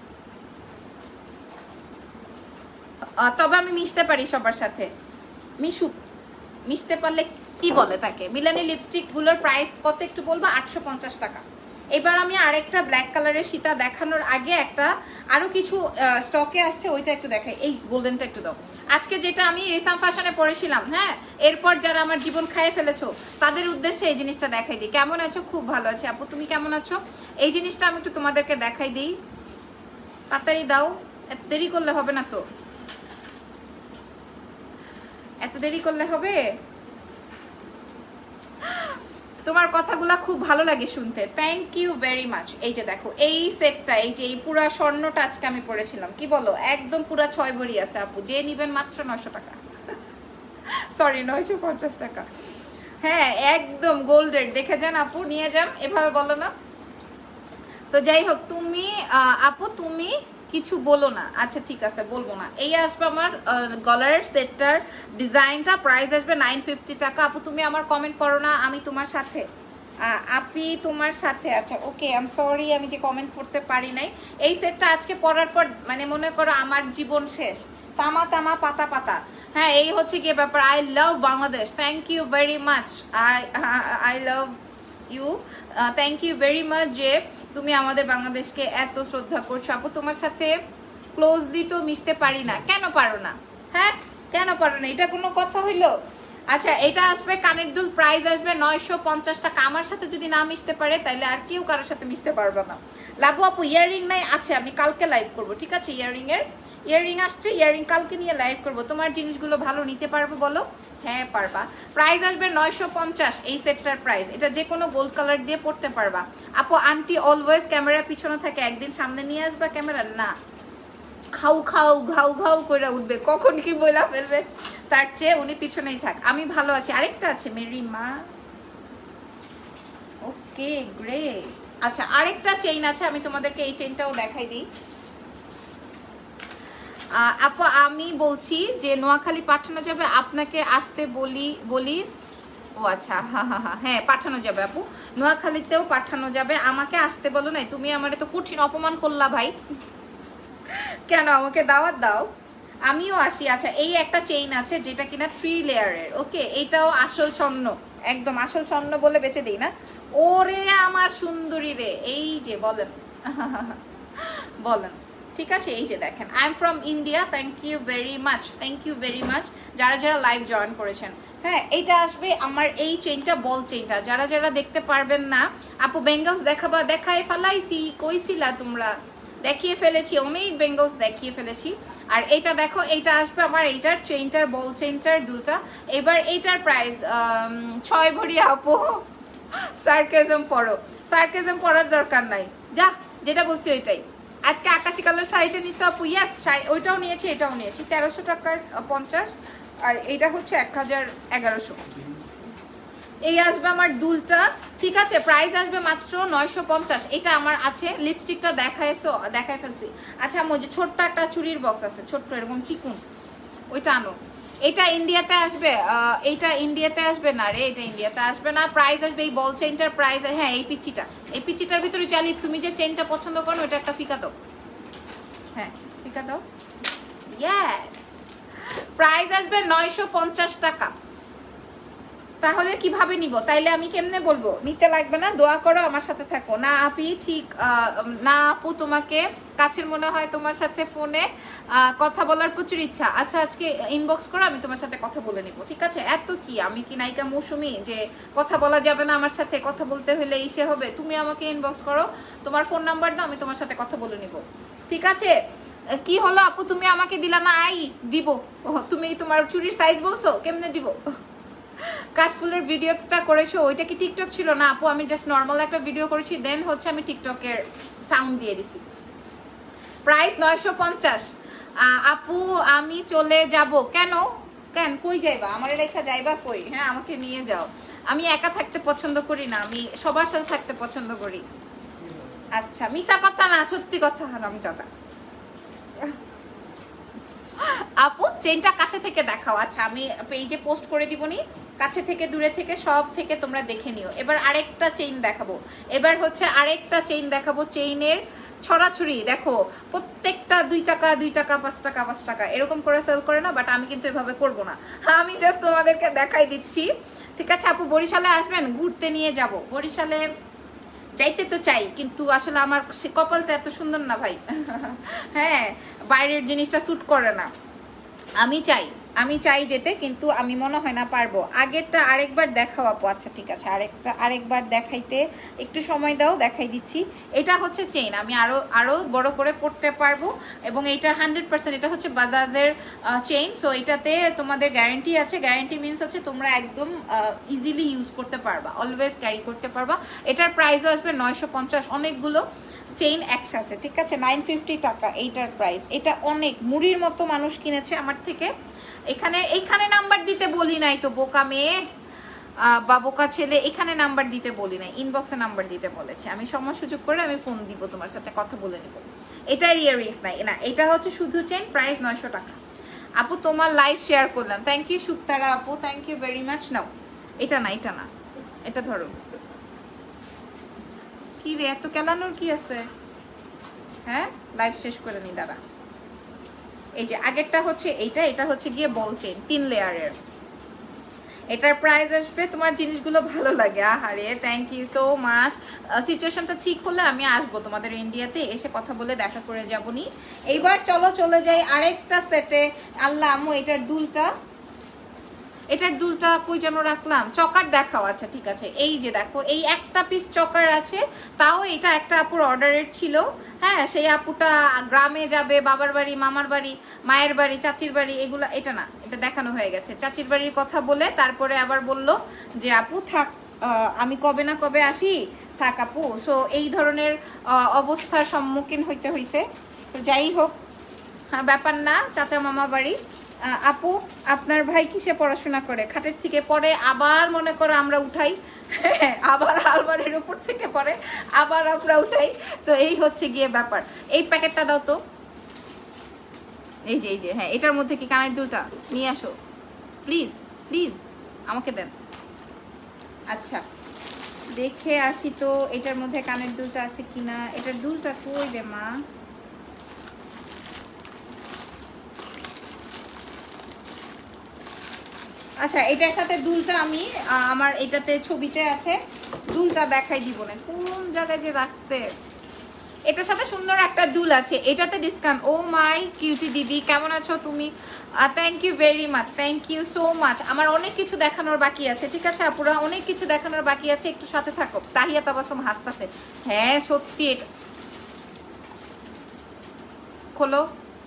তবে আমি মিশতে পারি সবার সাথে। মিশুক, মিশতে পারলে কি বলে তাকে। মিলানি লিপস্টিক গুলোর প্রাইস কত একটু বলবো? আটশো পঞ্চাশ টাকা। এবার আমি আরেকটা ব্ল্যাক কালারের সীতা দেখানোর আগে একটা আরো কিছু স্টকে আসছে, ওইটা একটু দেখাই। এই গোল্ডেনটা একটু দাও। আজকে যেটা আমি রিসাম ফ্যাশনে পরেছিলাম, হ্যাঁ, এরপর যারা আমার জীবন খাইয়ে ফেলেছো তাদের উদ্দেশ্যে এই জিনিসটা দেখাই দিই। কেমন আছো? খুব ভালো আছি আপু, তুমি কেমন আছো? এই জিনিসটা আমি একটু তোমাদেরকে দেখাই দিই, তাড়াতাড়ি দাও, এত দেরি করলে হবে না তো, এত দেরি করলে হবে? তোমার কথাগুলা খুব ভালো লাগে শুনতে, থ্যাংক ইউ ভেরি মাচ। এই যে দেখো এই সেটটা, এই যে এই পুরা স্বর্ণটা আজকে আমি পরেছিলাম, কি বলো, একদম পুরা ছয় ভরি আছে আপু, যে নিবেন মাত্র নয়শো টাকা, সরি নয়শো পঞ্চাশ টাকা। হ্যাঁ একদম গোল্ডের, দেখে যান আপু, নিয়ে যান, এভাবে বলো না। তো যাই হোক, তুমি আপু তুমি কিছু বলো না। আচ্ছা ঠিক আছে, বলবো না। এই আসবে আমার গলার সেটটার ডিজাইনটা, প্রাইস আসবে নাইন ফিফটি টাকা। আপু তুমি আমার কমেন্ট করো না, আমি তোমার সাথে, আপি তোমার সাথে। আচ্ছা ওকে, আই এম সরি, আমি যে কমেন্ট করতে পারি নাই। এই সেটটা আজকে পরার পর মানে মনে করো আমার জীবন শেষ, তামা তামা পাতা পাতা। হ্যাঁ এই হচ্ছে গিয়ে ব্যাপার। I love Bangladesh, thank you very much. I I love you, thank you very much যে তুমি আমাদের বাংলাদেশকে এত শ্রদ্ধা করছো। আপু তোমার সাথে ক্লোজলি তো মিশতে পারি না। কেন পারো না? হ্যাঁ কেন পারো না? এটা কোনো কথা হইলো? আচ্ছা এটা আসবে কানের দুল, প্রাইস আসবে নয়শো পঞ্চাশ টাকা। আমার সাথে যদি না মিশতে পারে তাহলে আর কেউ কারোর সাথে মিশতে পারবে না। লাভু আপু ইয়াররিং নাই? আছে, আমি কালকে লাইভ করবো, ঠিক আছে? ইয়াররিং এর ইয়াররিং আসছে, ইয়াররিং কালকে নিয়ে লাইভ করবো। তোমার জিনিসগুলো ভালো নিতে পারবো বলো? হ্যাঁ পারবা। প্রাইস আসবে নয়শো পঞ্চাশ এই সেটটার প্রাইস। এটা যে কোনো গোল্ড কালার দিয়ে পড়তে পারবা। আপু আন্টি অলওয়েজ ক্যামেরা পিছনে থাকে, একদিন সামনে নিয়ে আসবা ক্যামেরা। না খাও খাও ঘাউ ঘাউ করে উঠবে, কখন কি বইলা ফেলবে, তার চেয়ে উনি পিছনেই থাক। আমি ভালো আছি। আরেকটা আছে মেরি মা, ওকে গ্রেট। আচ্ছা আরেকটা চেইন আছে, আমি তোমাদেরকে এই চেইনটাও দেখাই দিই। আপু আমি বলছি যে নোয়াখালী পাঠানো যাবে, আপনাকে আসতে বলি বলি ও আচ্ছা হ্যাঁ হ্যাঁ হ্যাঁ হ্যাঁ পাঠানো যাবে আপু, নোয়াখালীতেও পাঠানো যাবে। আমাকে আসতে বলো নাই, তুমি আমারে তো কঠিন অপমান করলা ভাই, কেন আমাকে দাওয়াত দাও, আমিও আসি। আচ্ছা এই একটা চেইন আছে যেটা কিনা থ্রি লেয়ারের, ওকে, এইটাও আসল স্বর্ণ, একদম আসল স্বর্ণ বলে বেচে দিই না। ওরে আমার সুন্দরী রে, এই যে বলেন বলেন, ঠিক আছে? এই যে দেখেন, I am from India, thank you very much, thank you very much যারা যারা লাইভ জয়েন করেছেন। হ্যাঁ এইটা আসবে আমার এই চেইনটা, বল চেইনটা, যারা যারা দেখতে পারবেন না। আপু বেঙ্গলস দেখাবা? দেখায় ফেলাইছি, কইছিলা তোমরা, দেখিয়ে ফেলেছি, অনেক বেঙ্গলস দেখিয়ে ফেলেছি। আর এইটা দেখো, এইটা আসবে আমার এইটার চেইনটার, বল চেইনটার দুটা। এবার এইটার প্রাইস ছয় ভরি। আপু সার্কেজম পড়ো, সার্কেজম পড়ার দরকার নাই, যা যেটা বলছি ওইটাই। আজকে আকাশি কালার শাড়িটা নিচ্ছে আপু, ইয়াস শাড়ি ওইটাও নিয়েছি, এটাও নিয়েছি, তেরোশো টাকার পঞ্চাশ, আর এইটা হচ্ছে এক হাজার এগারোশো। এই আসবে আমার দুলটা, ঠিক আছে? প্রাইস আসবে মাত্র নয়শো পঞ্চাশ। এটা আমার আছে, লিপস্টিকটা দেখাইছো, দেখাই ফেলছি। আচ্ছা আমার যে ছোট্ট একটা চুরির বক্স আছে, ছোট্ট এরকম চিকুন, ওইটা আনো। এটা ইন্ডিয়াতে আসবে, এইটা ইন্ডিয়াতে আসবে না রে, এটা ইন্ডিয়াতে আসবে না। প্রাইস আসবে এই বল চেইনটার প্রাইস, হ্যাঁ এই পিচিটা, এই পিচিটার ভিতরে চালি, তুমি যে চেইনটা পছন্দ করো ওইটা একটা ফিকা দাও, হ্যাঁ ফিকা দাও, ইয়েস। প্রাইস আসবে নয়শো পঞ্চাশ টাকা। তাহলে কিভাবে নিব? তাইলে আমি কেমনে বলবো? নিতে লাগবে না, দোয়া করো, আমার সাথে থাকো। না আপি ঠিক না আপু, তোমাকে কাছের মনে হয়, তোমার সাথে ফোনে কথা বলার প্রচুর ইচ্ছা। আচ্ছা আজকে ইনবক্স করো, আমি তোমার সাথে কথা বলে নিব, ঠিক আছে? এত কি আমি কি নায়িকা মৌসুমী যে কথা বলা যাবে না আমার সাথে? কথা বলতে হলে ইসে হবে, তুমি আমাকে ইনবক্স করো, তোমার ফোন নাম্বার দাও, আমি তোমার সাথে কথা বলে নিব, ঠিক আছে? কি হলো আপু, তুমি আমাকে দিলা না? আই দিব। তুমি তোমার চুরির সাইজ বলছো, কেমনে দিব? কাশফুলের ভিডিওটা করেছো, ওইটা কি টিকটক ছিল? না আপু, আমি জাস্ট নর্মাল একটা ভিডিও করেছি, দেন হচ্ছে আমি টিকটকের সাউন্ড দিয়ে দিছি। প্রাইস নয়শো পঞ্চাশ। আপু আমি চলে যাব। কেন কেন কই যাইবা? আমার রেখা যাইবা কই? হ্যাঁ, আমাকে নিয়ে যাও। আমি একা থাকতে পছন্দ করি না, আমি সবার সাথে থাকতে পছন্দ করি। আচ্ছা, মিছা কথা না, সত্যি কথা। হারামজাদা। আপু চেইনটা কাছে থেকে দেখাও। আচ্ছা, আমি পেজে পোস্ট করে দিবনি, কাছে থেকে দূরে থেকে সব থেকে তোমরা দেখে নিও। এবার আরেকটা চেইন দেখাবো। এবার হচ্ছে আরেকটা চেইন দেখাবো। চেইনের ছড়াছড়ি দেখো, প্রত্যেকটা দুই টাকা দুই টাকা পাঁচ টাকা পাঁচ টাকা এরকম করে সেল করে না, বাট আমি কিন্তু এভাবে করবো না। আমি জাস্ট তোমাদেরকে দেখাই দিচ্ছি, ঠিক আছে? আপু বরিশালে আসবেন, ঘুরতে নিয়ে যাব। বরিশালে যাইতে তো চাই, কিন্তু আসলে আমার সে কপালটা এত সুন্দর না ভাই। হ্যাঁ, বাইরের জিনিসটা স্যুট করে না। আমি চাই আমি চাই যেতে, কিন্তু আমি মনে হয় না পারবো। আগেরটা আরেকবার দেখাও আপু। আচ্ছা ঠিক আছে, আরেকটা আরেকবার দেখাইতে একটু সময় দাও, দেখাই দিচ্ছি। এটা হচ্ছে চেইন, আমি আরো আরো বড় করে পড়তে পারবো, এবং এইটা হান্ড্রেড পার্সেন্ট এটা হচ্ছে বাজাজের চেইন। সো এটাতে তোমাদের গ্যারান্টি আছে। গ্যারান্টি মিনস হচ্ছে তোমরা একদম ইজিলি ইউজ করতে পারবা, অলওয়েজ ক্যারি করতে পারবা। এটার প্রাইস আসবে নয়শো পঞ্চাশ। অনেকগুলো চেইন একসাথে, ঠিক আছে? নাইন ফিফটি টাকা এইটার প্রাইস। এটা অনেক মুড়ির মতো মানুষ কিনেছে আমার থেকে। এখানে এইখানে নাম্বার দিতে বলি নাই তো বোকা মেয়ে বা বোকা ছেলে, এখানে নাম্বার দিতে বলি নাই, ইনবক্সে নাম্বার দিতে বলেছি। আমি সময় সুযোগ করে আমি ফোন দিব, তোমার সাথে কথা বলে নেব। এটার ইয়াররিংস নাই না, এটা হচ্ছে শুধু চেইন, প্রাইস নয়শো টাকা। আপু তোমার লাইভ শেয়ার করলাম, থ্যাংক ইউ সুক্তারা আপু, থ্যাংক ইউ ভেরি মাচ। নাও, এটা না এটা না এটা ধরো। কি রে, এত কেলানোর কি আছে? হ্যাঁ, লাইভ শেষ করে নি দাঁড়া। এই যে আগেরটা হচ্ছে এইটা, এটা হচ্ছে গিয়ে বল চেইন, তিন লেয়ারের। এটার প্রাইস আসবে, তোমার জিনিসগুলো ভালো লাগে। আহারে, থ্যাংক ইউ সো মাচ। সিচুয়েশনটা ঠিক হলে আমি আসবো তোমাদের ইন্ডিয়াতে, এসে কথা বলে দেখা করে যাবনি। এইবার চলো চলে যাই আরেকটা সেটে। আল্লাহ আম্মু, এটার দুলটা এটার দুলটা কই যেন রাখলাম, চকার দেখাও। আচ্ছা ঠিক আছে, এই যে দেখো, এই একটা পিস চকার আছে। তাও এটা একটা আপুর অর্ডারের ছিল। হ্যাঁ, সেই আপুটা গ্রামে যাবে, বাবার বাড়ি, মামার বাড়ি, মায়ের বাড়ি, চাচির বাড়ি, এগুলা এটা না, এটা দেখানো হয়ে গেছে। চাচির বাড়ির কথা বলে তারপরে আবার বলল যে আপু থাক, আমি কবে না কবে আসি, থাক আপু। সো এই ধরনের অবস্থার সম্মুখীন হইতে হইছে। তো যাই হোক, হ্যাঁ ব্যাপার না, চাচা মামা বাড়ি। আপু আপনার ভাই কিসে পড়াশোনা করে? খাটের থেকে পড়ে, আবার মনে করো আমরা উঠাই, আবার আলমারির উপর থেকে পড়ে, আবার আমরা উঠাই। তো এই হচ্ছে গিয়ে ব্যাপার। এই প্যাকেটটা দাও তো, এই যে এই যে হ্যাঁ, এটার মধ্যে কি কানের দুলটা নিয়ে আসো প্লিজ, প্লিজ আমাকে দেন। আচ্ছা দেখে আসি তো এটার মধ্যে কানের দুলটা আছে কিনা। এটার দুলটা কই রে মা? আচ্ছা, এটার সাথে দুলটা আমি আমার এটাতে ছবিতে আছে, দুলটা দেখাই দিব না, কোন জায়গায় যে রাখছে। এটার সাথে সুন্দর একটা দুল আছে, এটাতে ডিসকাউন্ট। ও মাই কিউটি দিদি, কেমন আছো তুমি? Thank you very much, thank you so much. আমার অনেক কিছু দেখানোর বাকি আছে, ঠিক আছে আপুরা, অনেক কিছু দেখানোর বাকি আছে, একটু সাথে থাকো। তাহিয়া তাবাসুম হাসতাছে। হ্যাঁ সত্যি, এটা খোলো।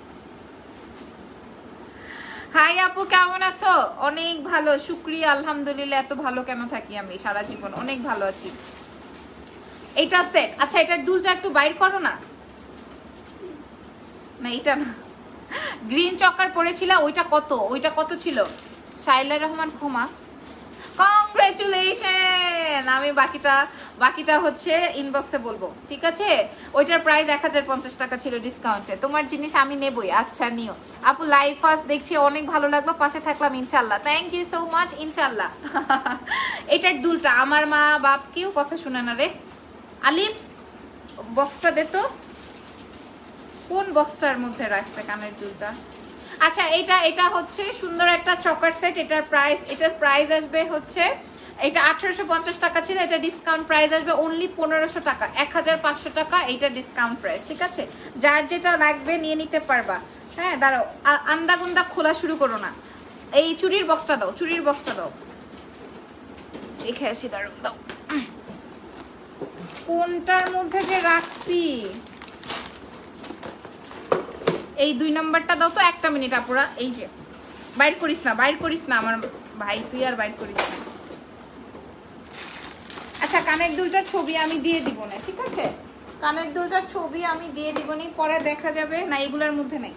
হাই আপু, কেমন আছো? অনেক ভালো, শুক্রিয়া আলহামদুলিল্লাহ। এত ভালো কেন থাকি আমি সারা জীবন? অনেক ভালো আছি। এটা সেট। আচ্ছা, এটার দুলটা একটু বাইর করো না। না এটা না, গ্রিন চকার পরেছিল, ওইটা কত? ওইটা কত ছিল? শাইলা রহমান ক্ষমা, কংগ্রেচুলেশন। আমি বাকিটা বাকিটা হচ্ছে ইনবক্সে বলবো, ঠিক আছে? ওইটার প্রাইস এক হাজার পঞ্চাশ টাকা ছিল ডিসকাউন্টে। তোমার জিনিস আমি নেবই। আচ্ছা নিও আপু, লাইভ ফার্স্ট দেখছি, অনেক ভালো লাগলো, পাশে থাকলাম ইনশাল্লাহ। থ্যাংক ইউ সো মাচ, ইনশাল্লাহ। এটার দুলটা আমার মা বাপ কেউ কথা শুনে না রে। আলিফ বক্সটা দে তো, কোন বক্সটার মধ্যে রাখছে কানের দুলটা? আচ্ছা, এটা এটা হচ্ছে সুন্দর একটা চকার সেট। এটার প্রাইস এটার প্রাইস আসবে হচ্ছে, এটা আঠারোশো পঞ্চাশ টাকা ছিল, এটা ডিসকাউন্ট প্রাইস আসবে অনলি পনেরোশো টাকা, এক হাজার পাঁচশো টাকা এইটা ডিসকাউন্ট প্রাইস, ঠিক আছে? যার যেটা লাগবে নিয়ে নিতে পারবা। হ্যাঁ দাঁড়াও, আন্দা গুন্দা খোলা শুরু করো না। এই চুরির বক্সটা দাও, চুরির বক্সটা দাও, দেখে আসি। দাঁড়াও, দাও, কোনটার মধ্যে যে রাখছি। এই দুই নাম্বারটা দাও তো, একটা মিনিট আপুরা। এই যে বাইর করিস না, বাইর করিস না আমার ভাই, তুই আর বাইর করিস না। আচ্ছা কানের দুলটার ছবি আমি দিয়ে দিব না, ঠিক আছে? কানের দুলটার ছবি আমি দিয়ে দিব না, পরে দেখা যাবে না, এগুলোর মধ্যে নেই।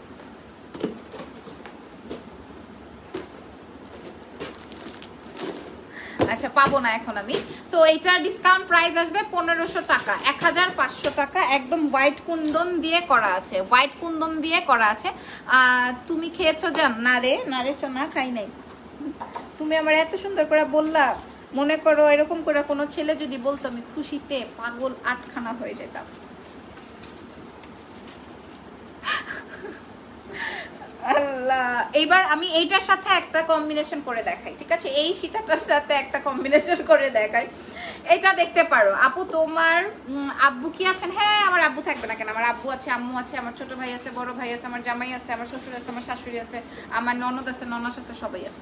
আচ্ছা পাবো না এখন আমি। সো এইটার ডিসকাউন্ট প্রাইস আসবে পনেরোশো টাকা, এক হাজার পাঁচশো টাকা। একদম হোয়াইট কুন্দন দিয়ে করা আছে, হোয়াইট কুন্দন দিয়ে করা আছে। তুমি খেয়েছো জান? না রে, না রে সোনা, খাই নাই। তুমি আমার এত সুন্দর করে বললা, মনে করো এরকম করে কোনো ছেলে যদি বলতো, আমি খুশিতে পাগল আটখানা হয়ে যেতাম। আল্লাহ, এইবার আমি এইটার সাথে একটা কম্বিনেশন করে দেখাই, ঠিক আছে? এই সীতাটার সাথে একটা কম্বিনেশন করে দেখাই। এটা দেখতে পারো আপু। তোমার আব্বু কি আছেন? হ্যাঁ আমার আব্বু থাকবে না কেন, আমার আব্বু আছে, আম্মু আছে, আমার ছোট ভাই আছে, বড় ভাই আছে, আমার জামাই আছে, আমার শ্বশুর আছে, আমার শাশুড়ি আছে, আমার ননদ আছে, ননাস আছে, সবাই আছে,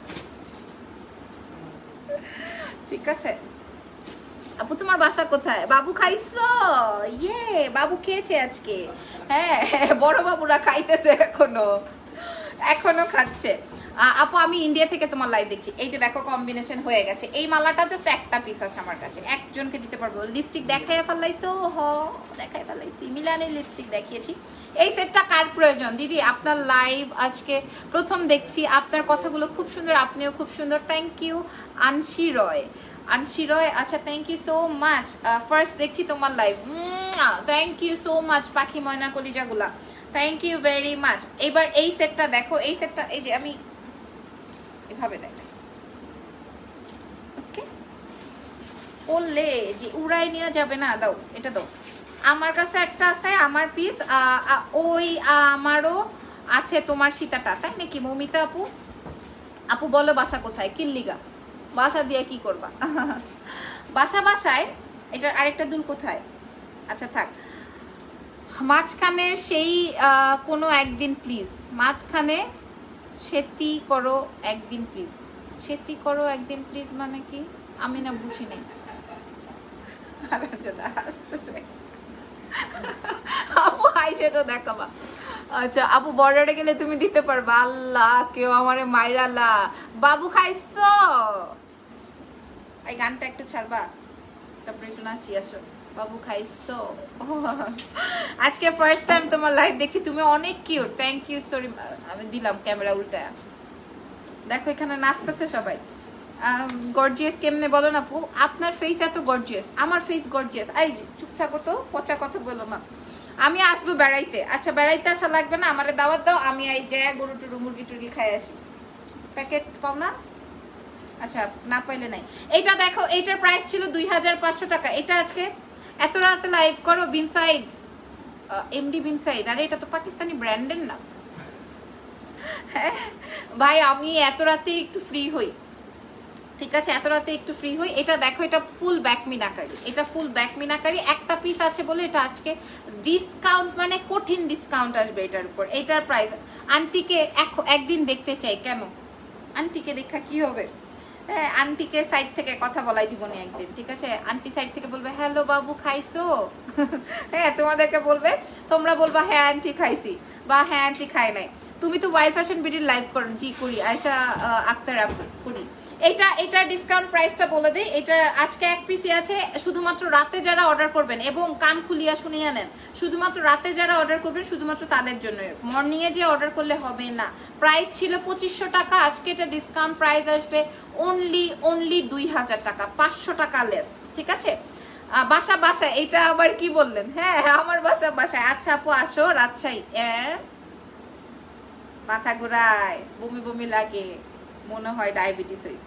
ঠিক আছে? আপু তোমার বাসা কোথায়? বাবু খাইছো? ইয়ে বাবু খেয়েছে আজকে। হ্যাঁ বড় বাবুরা খাইতেছে, এখনো এখনো খাচ্ছে। আপু আমি ইন্ডিয়া থেকে তোমার লাইভ দেখছি। এই যে দেখো কম্বিনেশন হয়ে গেছে। এই মালাটা জাস্ট একটা পিস আছে আমার কাছে, একজনকে দিতে পারবো। লিপস্টিক দেখাই ফেলাইছো? হ দেখাই ফেলাইছি, মিলানের লিপস্টিক দেখিয়েছি। এই সেটটা কার প্রয়োজন? দিদি আপনার লাইভ আজকে প্রথম দেখছি, আপনার কথাগুলো খুব সুন্দর, আপনিও খুব সুন্দর। থ্যাংক ইউ আনশি রয়। আনশি রয়, আচ্ছা thank you so much. First দেখছি তোমার live, thank you so much পাখি ময়না কলিজাগুলা, থ্যাংক ইউ ভেরি মাচ। এবার এই সেটটা দেখো, এই সেটটা এই যে আমি এভাবে দেখ, ওকে বললে যে উড়াই নিয়ে যাবে না, দাও এটা দাও। আমার কাছে একটা আছে আমার পিস, ওই আমারও আছে তোমার সীতাটা, তাই নাকি মৌমিতা আপু? আপু বলো বাসা কোথায়? কিল্লিগা। বাসা দিয়ে কি করবা? বাসা বাসায়। এটার আরেকটা দুল কোথায়? আচ্ছা থাক, মাঝখানে সেই কোনো একদিন প্লিজ, মাঝখানে সেতি করো একদিন প্লিজ। সেতি করো একদিন প্লিজ মানে কি আমি না বুঝি নাই। আপু আইশ্যাডো দেখাবা? আচ্ছা আপু বর্ডারে গেলে তুমি দিতে পারবা? আল্লাহ কেউ আমারে মাইরালা। বাবু খাইছো? এই গানটা একটু ছাড়বা, তারপরে একটু নাচি। আসো বাবু খাইছো? আজকে ফার্স্ট টাইম তোমার লাইভ দেখছি, তুমি অনেক কিউট। Thank you. সরি আমি দিলাম ক্যামেরা উল্টা। দেখো এখানে নাচতেছে সবাই। গর্জিয়াস কেমনে বলো না আপু? আপনার ফেস এত গর্জিয়াস, আমার ফেস গর্জিয়াস। এই চুপ থাকো তো, পচা কথা বলো না। আমি আসবো বেড়াইতে। আচ্ছা বেড়াইতে আসা লাগবে না, আমারে দাওয়াত দাও, আমি এই যে গরু টুরু মুরগি টুরগি খাই আসি। প্যাকেট পাও না? আচ্ছা না পাইলে নাই। এটা দেখো, এটার প্রাইস ছিল দুই হাজার পাঁচশো টাকা। এটা আজকে এত রাতে লাইভ করো? বিনসাইড, এমডি বিনসাইড। আরে এটা তো পাকিস্তানি ব্র্যান্ডের না। হ্যাঁ ভাই আমি এত রাতে একটু ফ্রি হই, ঠিক আছে? এত রাতে একটু ফ্রি হই। এটা দেখো, এটা ফুল ব্যাক মিনাকারি, এটা ফুল ব্যাক মিনাকারি। একটা পিস আছে বলে এটা আজকে ডিসকাউন্ট, মানে কঠিন ডিসকাউন্ট আসবে এটার উপর। এটার প্রাইস আন্টিকে একদিন দেখতে চাই। কেন আন্টিকে দেখা কি হবে? হ্যাঁ আন্টিকে সাইড থেকে কথা বলাই দিব না একদিন, ঠিক আছে? আন্টি সাইড থেকে বলবে হ্যালো বাবু খাইছো? হ্যাঁ তোমাদেরকে বলবে, তোমরা বলবা হ্যাঁ আন্টি খাইছি বা হ্যাঁ আন্টি খাই নাই। তুমি তো ওয়াইল্ড ফ্যাশন বিডির লাইভ করো? জি করি, আয়শা আক্তার আপু করি। এটা এটার ডিসকাউন্ট প্রাইসটা বলে দিই। এটা আজকে এক পিসি আছে, শুধুমাত্র রাতে যারা অর্ডার করবেন, এবং কান খুলিয়া শুনিয়া নেন, শুধুমাত্র রাতে যারা অর্ডার করবেন শুধুমাত্র তাদের জন্য। মর্নিং এ যে অর্ডার করলে হবে না। প্রাইস ছিল পঁচিশশো টাকা, আজকে এটা ডিসকাউন্ট প্রাইস আসবে অনলি অনলি দুই হাজার টাকা, পাঁচশো টাকা লেস, ঠিক আছে? বাসা বাসায়। এটা আবার কি বললেন? হ্যাঁ আমার বাসা বাসায়। আচ্ছা আপু আসো রাজশাহী। মাথা ঘুরায়, বমি বমি লাগে, মনে হয় ডায়াবেটিস হয়েছে।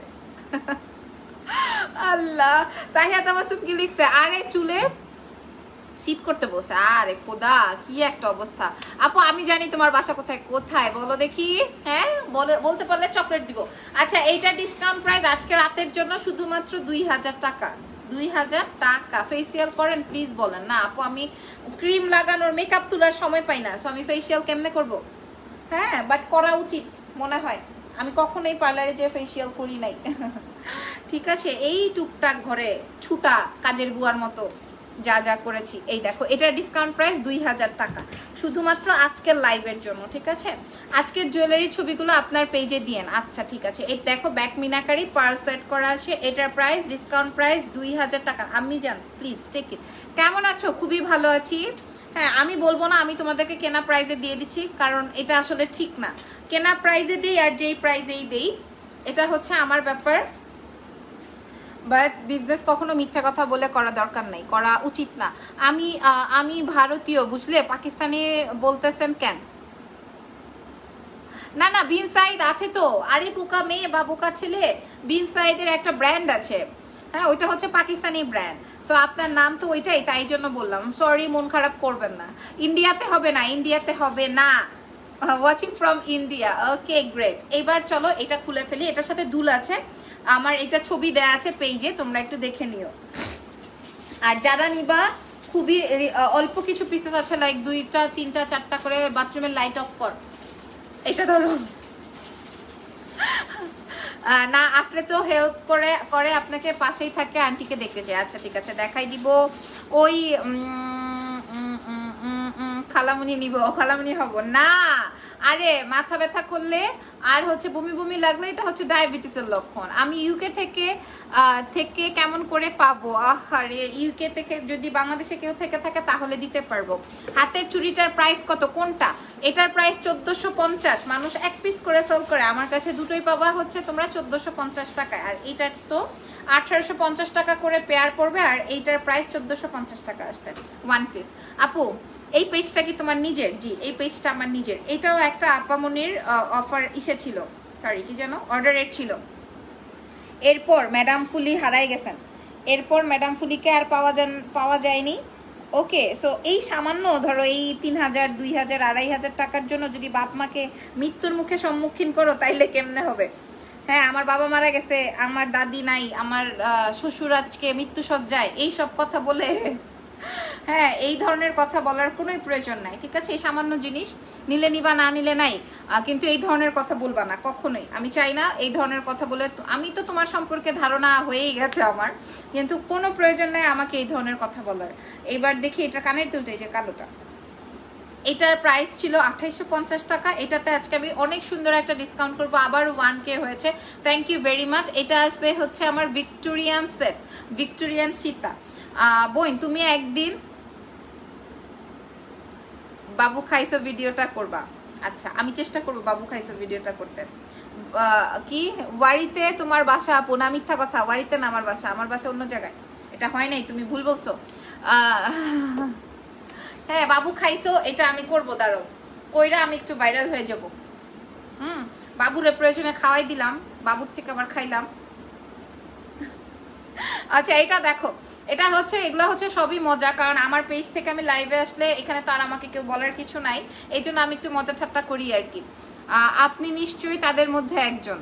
আল্লাহ তাহিয়া তামাসুম কি লিখছে? আরে চুলে শীত করতে বসে। আরে খোদা কি একটা অবস্থা। আপু আমি জানি তোমার বাসা কোথায়। কোথায় বলো দেখি? হ্যাঁ বলতে পারলে চকলেট দিব। আচ্ছা এইটা ডিসকাউন্ট প্রাইস আজকে রাতের জন্য শুধুমাত্র দুই হাজার টাকা। দুই হাজার টাকা। ফেসিয়াল করেন প্লিজ বলেন না আপু? আমি ক্রিম লাগানোর, মেকআপ তোলার সময় পাই না, সো আমি ফেসিয়াল কেমনে করবো? হ্যাঁ বাট করা উচিত মনে হয়। আমি কখনোই পার্লারে যে ফেসিয়াল করি নাই, ঠিক আছে? এই টুকটাক ঘরে ছুটা কাজের বুয়ার মতো যা যা করেছি। এই দেখো এটার ডিসকাউন্ট প্রাইস দুই হাজার টাকা শুধুমাত্র আজকের লাইভের জন্য, ঠিক আছে? আজকের জুয়েলারি ছবিগুলো আপনার পেজে দিয়েন। আচ্ছা ঠিক আছে, এই দেখো ব্যাক মিনাকারি পার্ল সেট করা আছে, এটার প্রাইস ডিসকাউন্ট প্রাইস দুই হাজার টাকা। আমি জান প্লিজ টেক ইট। কেমন আছো? খুবই ভালো আছি। হ্যাঁ আমি বলবো না আমি তোমাদেরকে কেনা প্রাইজে দিয়ে দিচ্ছি, কারণ এটা আসলে ঠিক না। কেনা প্রাইজে দিই আর যেই প্রাইজেই দেই এটা হচ্ছে আমার ব্যাপার, বাট বিজনেস কখনো মিথ্যা কথা বলে করা দরকার নাই, করা উচিত না। আমি আমি ভারতীয়, বুঝলে? পাকিস্তানি বলতেছেন কেন? না না বিন সাইদ আছে তো, আরে বোকা মেয়ে বা বোকা ছেলে, বিন সাইদের একটা ব্র্যান্ড আছে, হ্যাঁ ওইটা হচ্ছে পাকিস্তানি ব্র্যান্ড। সো আপনার নাম তো ওইটাই, তাই জন্য বললাম। সরি, মন খারাপ করবেন না। ইন্ডিয়াতে হবে না, ইন্ডিয়াতে হবে না। Watching from India, okay great. এবার চলো এটা খুলে ফেলি। এটার সাথে দুল আছে, আমার এটা ছবি দেয়া আছে পেজে, তোমরা একটু দেখে নিও। আর যারা নিবা খুবই অল্প কিছু পিসেস আছে, লাইক দুইটা তিনটা চারটা করে। বাথরুমের লাইট অফ কর, এটা ধরো না আসলে তো হেল্প করে করে আপনাকে পাশেই থাকে, আন্টিকে দেখতে যায়। আচ্ছা ঠিক আছে দেখাই দিব। ওই খালামুনি নিব, খালামুনি হব না। আরে মাথা ব্যথা করলে আর হচ্ছে বমি বমি লাগলে এটা হচ্ছে ডায়াবেটিসের লক্ষণ। আমি ইউকে থেকে থেকে কেমন করে পাবো? আরে ইউকে থেকে যদি বাংলাদেশে কেউ থেকে থাকে তাহলে দিতে পারবো। হাতের চুড়িটার প্রাইস কত? কোনটা? এটার প্রাইস চোদ্দশো পঞ্চাশ। মানুষ এক পিস করে সেল করে, আমার কাছে দুটোই পাবা হচ্ছে তোমরা চোদ্দশো পঞ্চাশ টাকায়। আর এইটার তো আঠারোশো পঞ্চাশ টাকা করে পেয়ার পড়বে, আর এইটার প্রাইস চোদ্দশো পঞ্চাশ টাকা আসবে ওয়ান পিস। আপু এই পেজটা কি তোমার নিজের? জি এই পেজটা আমার নিজের। এটাও একটা আপামনির অফার ইসে ছিল, সরি কি যেন অর্ডারের ছিল। এরপর ম্যাডাম ফুলি হারাই গেছেন, এরপর ম্যাডাম ফুলিকে আর পাওয়া যান পাওয়া যায়নি। ওকে সো এই সামান্য ধরো এই তিন হাজার দুই হাজার আড়াই হাজার টাকার জন্য যদি বাপ মাকে মৃত্যুর মুখে সম্মুখীন করো তাইলে কেমনে হবে? হ্যাঁ আমার বাবা মারা গেছে, আমার দাদি নাই, আমার শ্বশুর আজকে মৃত্যুসজ্জায়, এই সব কথা বলে হ্যাঁ এই ধরনের কথা বলার কোনোই প্রয়োজন নাই, ঠিক আছে? এই সামান্য জিনিস নিলে নিবা, না নিলে নাই, কিন্তু এই ধরনের কথা বলবা না কখনোই। আমি চাই না এই ধরনের কথা বলে। আমি তো তোমার সম্পর্কে ধারণা হয়েই গেছে আমার, কিন্তু কোনো প্রয়োজন নাই আমাকে এই ধরনের কথা বলার। এইবার দেখি এটা কানের দুলটা, এই যে কালোটা, এটার প্রাইস ছিল আঠাইশশো পঞ্চাশ টাকা। এটাতে আজকে আমি অনেক সুন্দর একটা ডিসকাউন্ট করবো, আবার ওয়ান কে হয়েছে। Thank you very much. এটা আসবে হচ্ছে আমার ভিক্টোরিয়ান সেট, ভিক্টোরিয়ান সীতা। বোন তুমি একদিন বাবু খাইছো ভিডিওটা করবা? আচ্ছা আমি চেষ্টা করবো বাবু খাইছো ভিডিওটা করতে। কি বাড়িতে তোমার বাসা? আপু না মিথ্যা কথা, বাড়িতে না আমার বাসা, আমার বাসা অন্য জায়গায়। এটা হয় নাই, তুমি ভুল বলছো। হ্যাঁ বাবু খাইছো এটা আমি করবো, দাঁড়ো কইরা আমি একটু ভাইরাল হয়ে যাব। হুম বাবুরে প্রয়োজনে খাওয়াই দিলাম, বাবুর থেকে আবার খাইলাম। আচ্ছা এটা দেখো, এটা হচ্ছে এগুলো হচ্ছে সবই মজা, কারণ আমার পেজ থেকে আমি লাইভে আসলে এখানে তো আর আমাকে কেউ বলার কিছু নাই, এই জন্য আমি একটু মজা ঠাট্টা করি আর কি। আপনি নিশ্চয়ই তাদের মধ্যে একজন।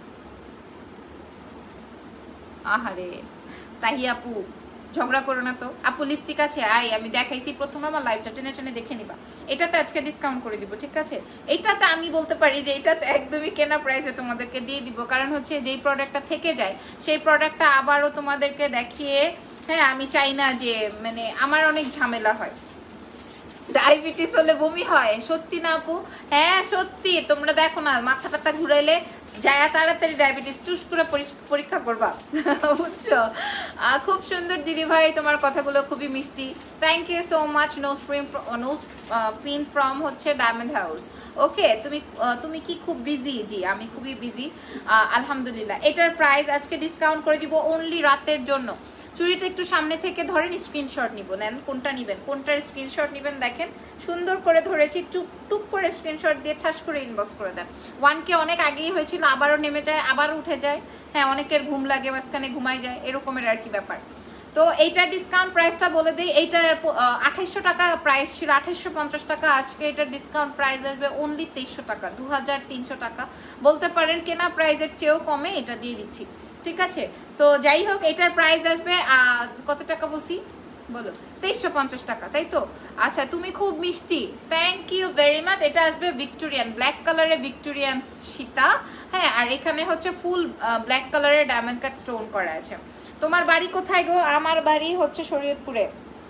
আহারে তাহি আপু ঝগড়া করো না তো। আপু লিপস্টিক আছে? আই আমি দেখাইছি প্রথম, আমার লাইভটা টেনে টেনে দেখে নিবা। এটাতে আজকে ডিসকাউন্ট করে দিব, ঠিক আছে? এটাতে আমি বলতে পারি যে এটাতে একদমই কেনা প্রাইসে তোমাদেরকে দিয়ে দিব, কারণ হচ্ছে যেই প্রোডাক্টটা থেকে যায় সেই প্রোডাক্টটা আবারও তোমাদেরকে দেখিয়ে, হ্যাঁ আমি চাই না যে মানে আমার অনেক ঝামেলা হয়। ডায়াবেটিস হলে বমি হয়? সত্যি না আপু? হ্যাঁ সত্যি, তোমরা দেখো না মাথা টাথা ঘুরাইলে যায়া তাড়াতাড়ি ডায়াবেটিস টুস করে পরীক্ষা করবা, বুঝছো? খুব সুন্দর দিদি ভাই, তোমার কথাগুলো খুবই মিষ্টি। Thank you so much. Nose from nose pin from হচ্ছে ডায়মন্ড হাউস। ওকে তুমি তুমি কি খুব বিজি? জি আমি খুবই বিজি আলহামদুলিল্লাহ। এটার প্রাইস আজকে ডিসকাউন্ট করে দিব অনলি রাতের জন্য। চুড়িটা একটু সামনে থেকে ধরেন, স্ক্রিনশট নিব, নেন কোনটা নিবেন, কোনটার স্ক্রিনশট নিবেন দেখেন সুন্দর করে ধরেছি, টুক টুক করে স্ক্রিনশট দিয়ে ঠাস করে ইনবক্স করে দেন। ওয়ান কে অনেক আগেই হয়েছিল, আবারও নেমে যায় আবার উঠে যায়। হ্যাঁ অনেকের ঘুম লাগে, মাঝখানে ঘুমাই যায়, এরকমের আর কি ব্যাপার। তো এইটার ডিসকাউন্ট প্রাইসটা বলে দিই, এইটা আঠাইশশো টাকা প্রাইস ছিল, আঠাইশশো পঞ্চাশ টাকা। আজকে এটার ডিসকাউন্ট প্রাইস আসবে অনলি তেইশশো টাকা, দু হাজার তিনশো টাকা বলতে পারেন। কেনা প্রাইসের চেয়েও কমে এটা দিয়ে দিচ্ছি, ঠিক আছে? সো যাই হোক এটার প্রাইস আসবে কত টাকা বলছি বলো? তেইশশো পঞ্চাশ টাকা, তাই তো? আচ্ছা তুমি খুব মিষ্টি, থ্যাংক ইউ ভেরি মাচ। এটা আসবে ভিক্টোরিয়ান ব্ল্যাক কালারের, ভিক্টোরিয়ান সীতা। হ্যাঁ আর এখানে হচ্ছে ফুল ব্ল্যাক কালারের ডায়মন্ড কাট স্টোন করা আছে। তোমার বাড়ি কোথায় গো? আমার বাড়ি হচ্ছে শরীয়তপুরে।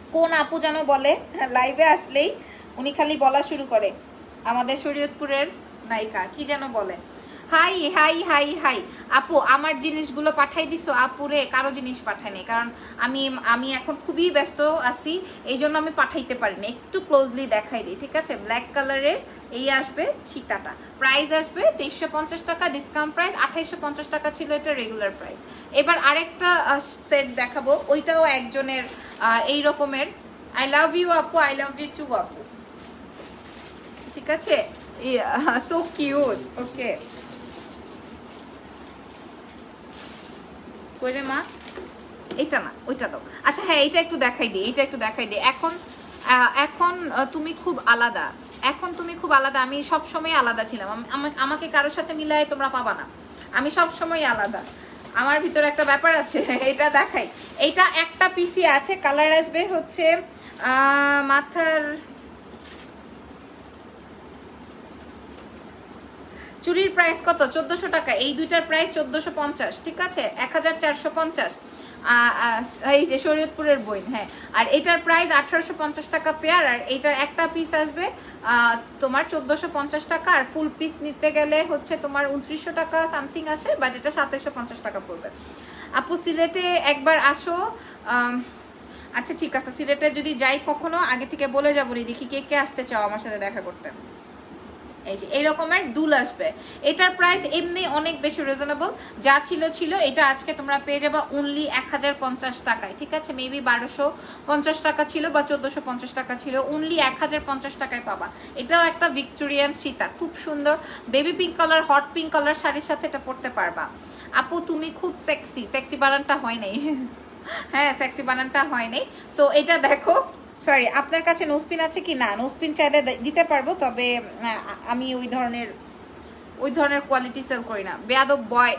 কোন আপু যেন বলে লাইভে আসলেই উনি খালি বলা শুরু করে, আমাদের শরীয়তপুরের নায়িকা কি যেন বলে, হাই হাই হাই হাই আপু আমার জিনিসগুলো পাঠাই দিছো আপুরে, কারো জিনিস পাঠায়নি কারণ আমি আমি এখন খুবই ব্যস্ত আছি, এই জন্য আমি পাঠাইতে পারিনি। একটু ক্লোজলি দেখাই দিই, ঠিক আছে? ব্ল্যাক কালারের এই আসবে সীতাটা, প্রাইস আসবে তেইশশো পঞ্চাশ টাকা, ডিসকাউন্ট প্রাইস আঠাইশশো পঞ্চাশ টাকা ছিল এটা রেগুলার প্রাইস। এবার আরেকটা সেট দেখাবো, ওইটাও একজনের এই রকমের। আই লাভ ইউ আপু, আই লাভ ইউ টু আপু, ঠিক আছে? So cute. ওকে কইরে মা, এটা না ওইটা দাও। আচ্ছা হ্যাঁ এইটা একটু দেখাই দিই, এইটা একটু দেখাই দিই। এখন এখন তুমি খুব আলাদা, এখন তুমি খুব আলাদা, আমি সব সময় আলাদা ছিলাম, আমাকে কারোর সাথে মিলাই তোমরা পাবা না, আমি সব সময় আলাদা, আমার ভিতরে একটা ব্যাপার আছে। এটা দেখাই, এইটা একটা পিসি আছে, কালার আসবে হচ্ছে মাথার চুরির প্রাইস কত? চোদ্দশো টাকা। এই দুইটার প্রাইস চোদ্দশো পঞ্চাশ, ঠিক আছে? এক হাজার চারশো পঞ্চাশ। এই যে শরীয়তপুরের বই, হ্যাঁ। আর এটার প্রাইস আঠারোশো পঞ্চাশ টাকা পেয়ার, আর এইটার একটা পিস আসবে তোমার চোদ্দশো পঞ্চাশ টাকা, আর ফুল পিস নিতে গেলে হচ্ছে তোমার উনত্রিশশো টাকা সামথিং আসে, বাট এটা সাতাইশশো পঞ্চাশ টাকা পড়বে। আপু সিলেটে একবার আসো। আচ্ছা ঠিক আছে, সিলেটে যদি যাই কখনো আগে থেকে বলে যাবো, দেখি কে কে আসতে চাও আমার সাথে দেখা করতে। এই যে এই রকমের দুল আসবে, এটার প্রাইস এমনি অনেক বেশি রিজনেবল, যা ছিল ছিল, এটা আজকে তোমরা পেয়ে যাবা অনলি এক হাজার পঞ্চাশ টাকায়, ঠিক আছে? মেবি বারোশো পঞ্চাশ টাকা ছিল বা চোদ্দশো পঞ্চাশ টাকা ছিল, অনলি এক হাজার পঞ্চাশ টাকায় পাবা। এটাও একটা ভিক্টোরিয়ান সীতা, খুব সুন্দর baby pink colour, hot pink colour শাড়ির সাথে এটা পরতে পারবা। আপু তুমি খুব সেক্সি, সেক্সি বানানটা হয় নাই। হ্যাঁ সেক্সি বানানটা হয় নাই। সো এটা দেখো, সরি আপনার কাছে নোজপিন আছে কি? না, নোজপিন চাইলে দিতে পারবো, তবে আমি ওই ধরনের ওই ধরনের কোয়ালিটি সেল করি না। বেয়াদব বয়,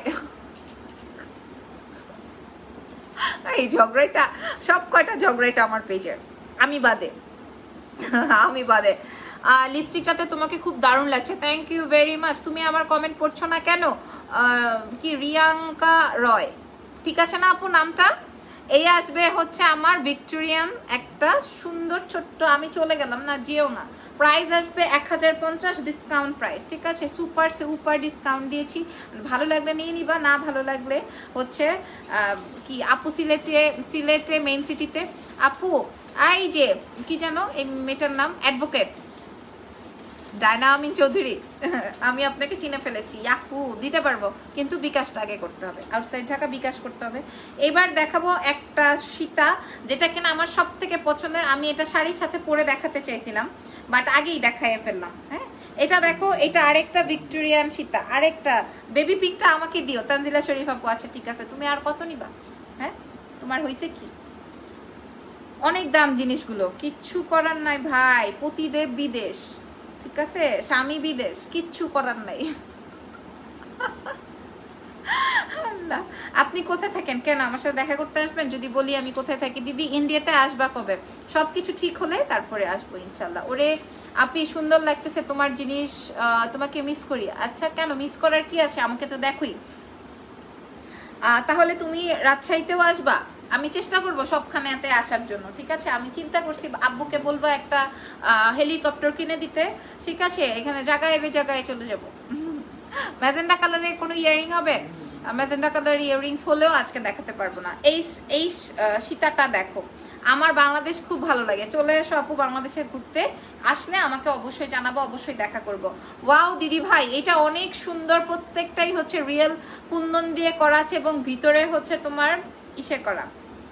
এই ঝগড়াটা সব কয়টা ঝগড়াটা আমার পেজের, আমি বাদে আমি বাদে। লিপস্টিকটাতে তোমাকে খুব দারুণ লাগছে, থ্যাংক ইউ ভেরি মাচ। তুমি আমার কমেন্ট পড়ছো না কেন? কি রিয়াঙ্কা রয়, ঠিক আছে না আপু নামটা? এই আসবে হচ্ছে আমার ভিক্টোরিয়ান একটা সুন্দর ছোট্ট, আমি চলে গেলাম না, যেও না। প্রাইস আসবে এক হাজার পঞ্চাশ, ডিসকাউন্ট প্রাইস, ঠিক আছে? সুপার সুপার ডিসকাউন্ট দিয়েছি, ভালো লাগলে নিয়ে নিবা, না ভালো লাগলে হচ্ছে কি আপু সিলেটে, সিলেটে মেইন সিটিতে আপু এই যে কি জানো এই মেয়েটার নাম, অ্যাডভোকেট ডায়না আমিন চৌধুরী, আমি আপনাকে চিনে ফেলেছি। ইয়াহু দিতে পারবো, কিন্তু বিকাশটা আগে করতে হবে, আউটসাইড ঢাকা বিকাশ করতে হবে। এবার দেখাবো একটা সীতা, যেটা কিনা আমার সব থেকে পছন্দের, আমি এটা শাড়ির সাথে পরে দেখাতে চাইছিলাম, বাট আগেই দেখাইয়ে ফেললাম। হ্যাঁ এটা দেখো, এটা আরেকটা ভিক্টোরিয়ান সীতা, আরেকটা বেবি পিঙ্কটা আমাকে দিও তানজিলা শরীফ আপু। আচ্ছা ঠিক আছে, তুমি আর কত নিবা? হ্যাঁ তোমার হয়েছে কি? অনেক দাম জিনিসগুলো, কিচ্ছু করার নাই ভাই, পতিদেব বিদেশ, ঠিক আছে? স্বামী বিদেশ, কিচ্ছু করার নাই। আপনি কোথায় থাকেন? কেন আমার সাথে দেখা করতে আসবেন? যদি বলি আমি কোথায় থাকি, দিদি ইন্ডিয়াতে আসবা কবে? সবকিছু ঠিক হলে তারপরে আসবো ইনশাল্লাহ। ওরে আপনি সুন্দর লাগতেছে তোমার জিনিস, তোমাকে মিস করি। আচ্ছা কেন মিস করার কি আছে? আমাকে তো দেখোই। তাহলে তুমি রাজশাহীতেও আসবা? আমি চেষ্টা করবো সবখানেতে আসার জন্য, ঠিক আছে? আমি চিন্তা করছি আব্বুকে বলবো একটা হেলিকপ্টার কিনে দিতে, ঠিক আছে? এখানে জায়গায় এবে জায়গায় চলে যাবো। ম্যাজেন্ডা কালারের কোনো ইয়ারিং হবে? ম্যাজেন্ডা কালার ইয়ারিংস হলেও আজকে দেখাতে পারবো না। এই এই সীতাটা দেখো, আমার বাংলাদেশ খুব ভালো লাগে, চলে এসো আপু বাংলাদেশে ঘুরতে, আসলে আমাকে অবশ্যই জানাবো, অবশ্যই দেখা করব। ওয়াও দিদি ভাই এটা অনেক সুন্দর, প্রত্যেকটাই হচ্ছে রিয়েল কুন্দন দিয়ে করা আছে এবং ভিতরে হচ্ছে তোমার ইসে করা।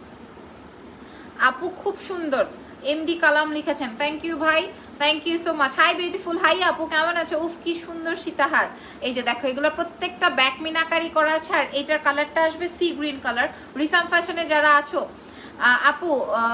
আপু খুব সুন্দর, এমডি কালাম লিখেছেন, থ্যাংক ইউ ভাই, thank you so much. Hi beautiful, hi আপু কেমন আছে? উফ কি সুন্দর সীতাহার। এই যে দেখো এগুলো প্রত্যেকটা ব্যাক মিনাকারি করা আছে, আর এটার কালারটা আসবে সি গ্রিন কালার। রিসাম ফ্যাশনে যারা আছো আপু,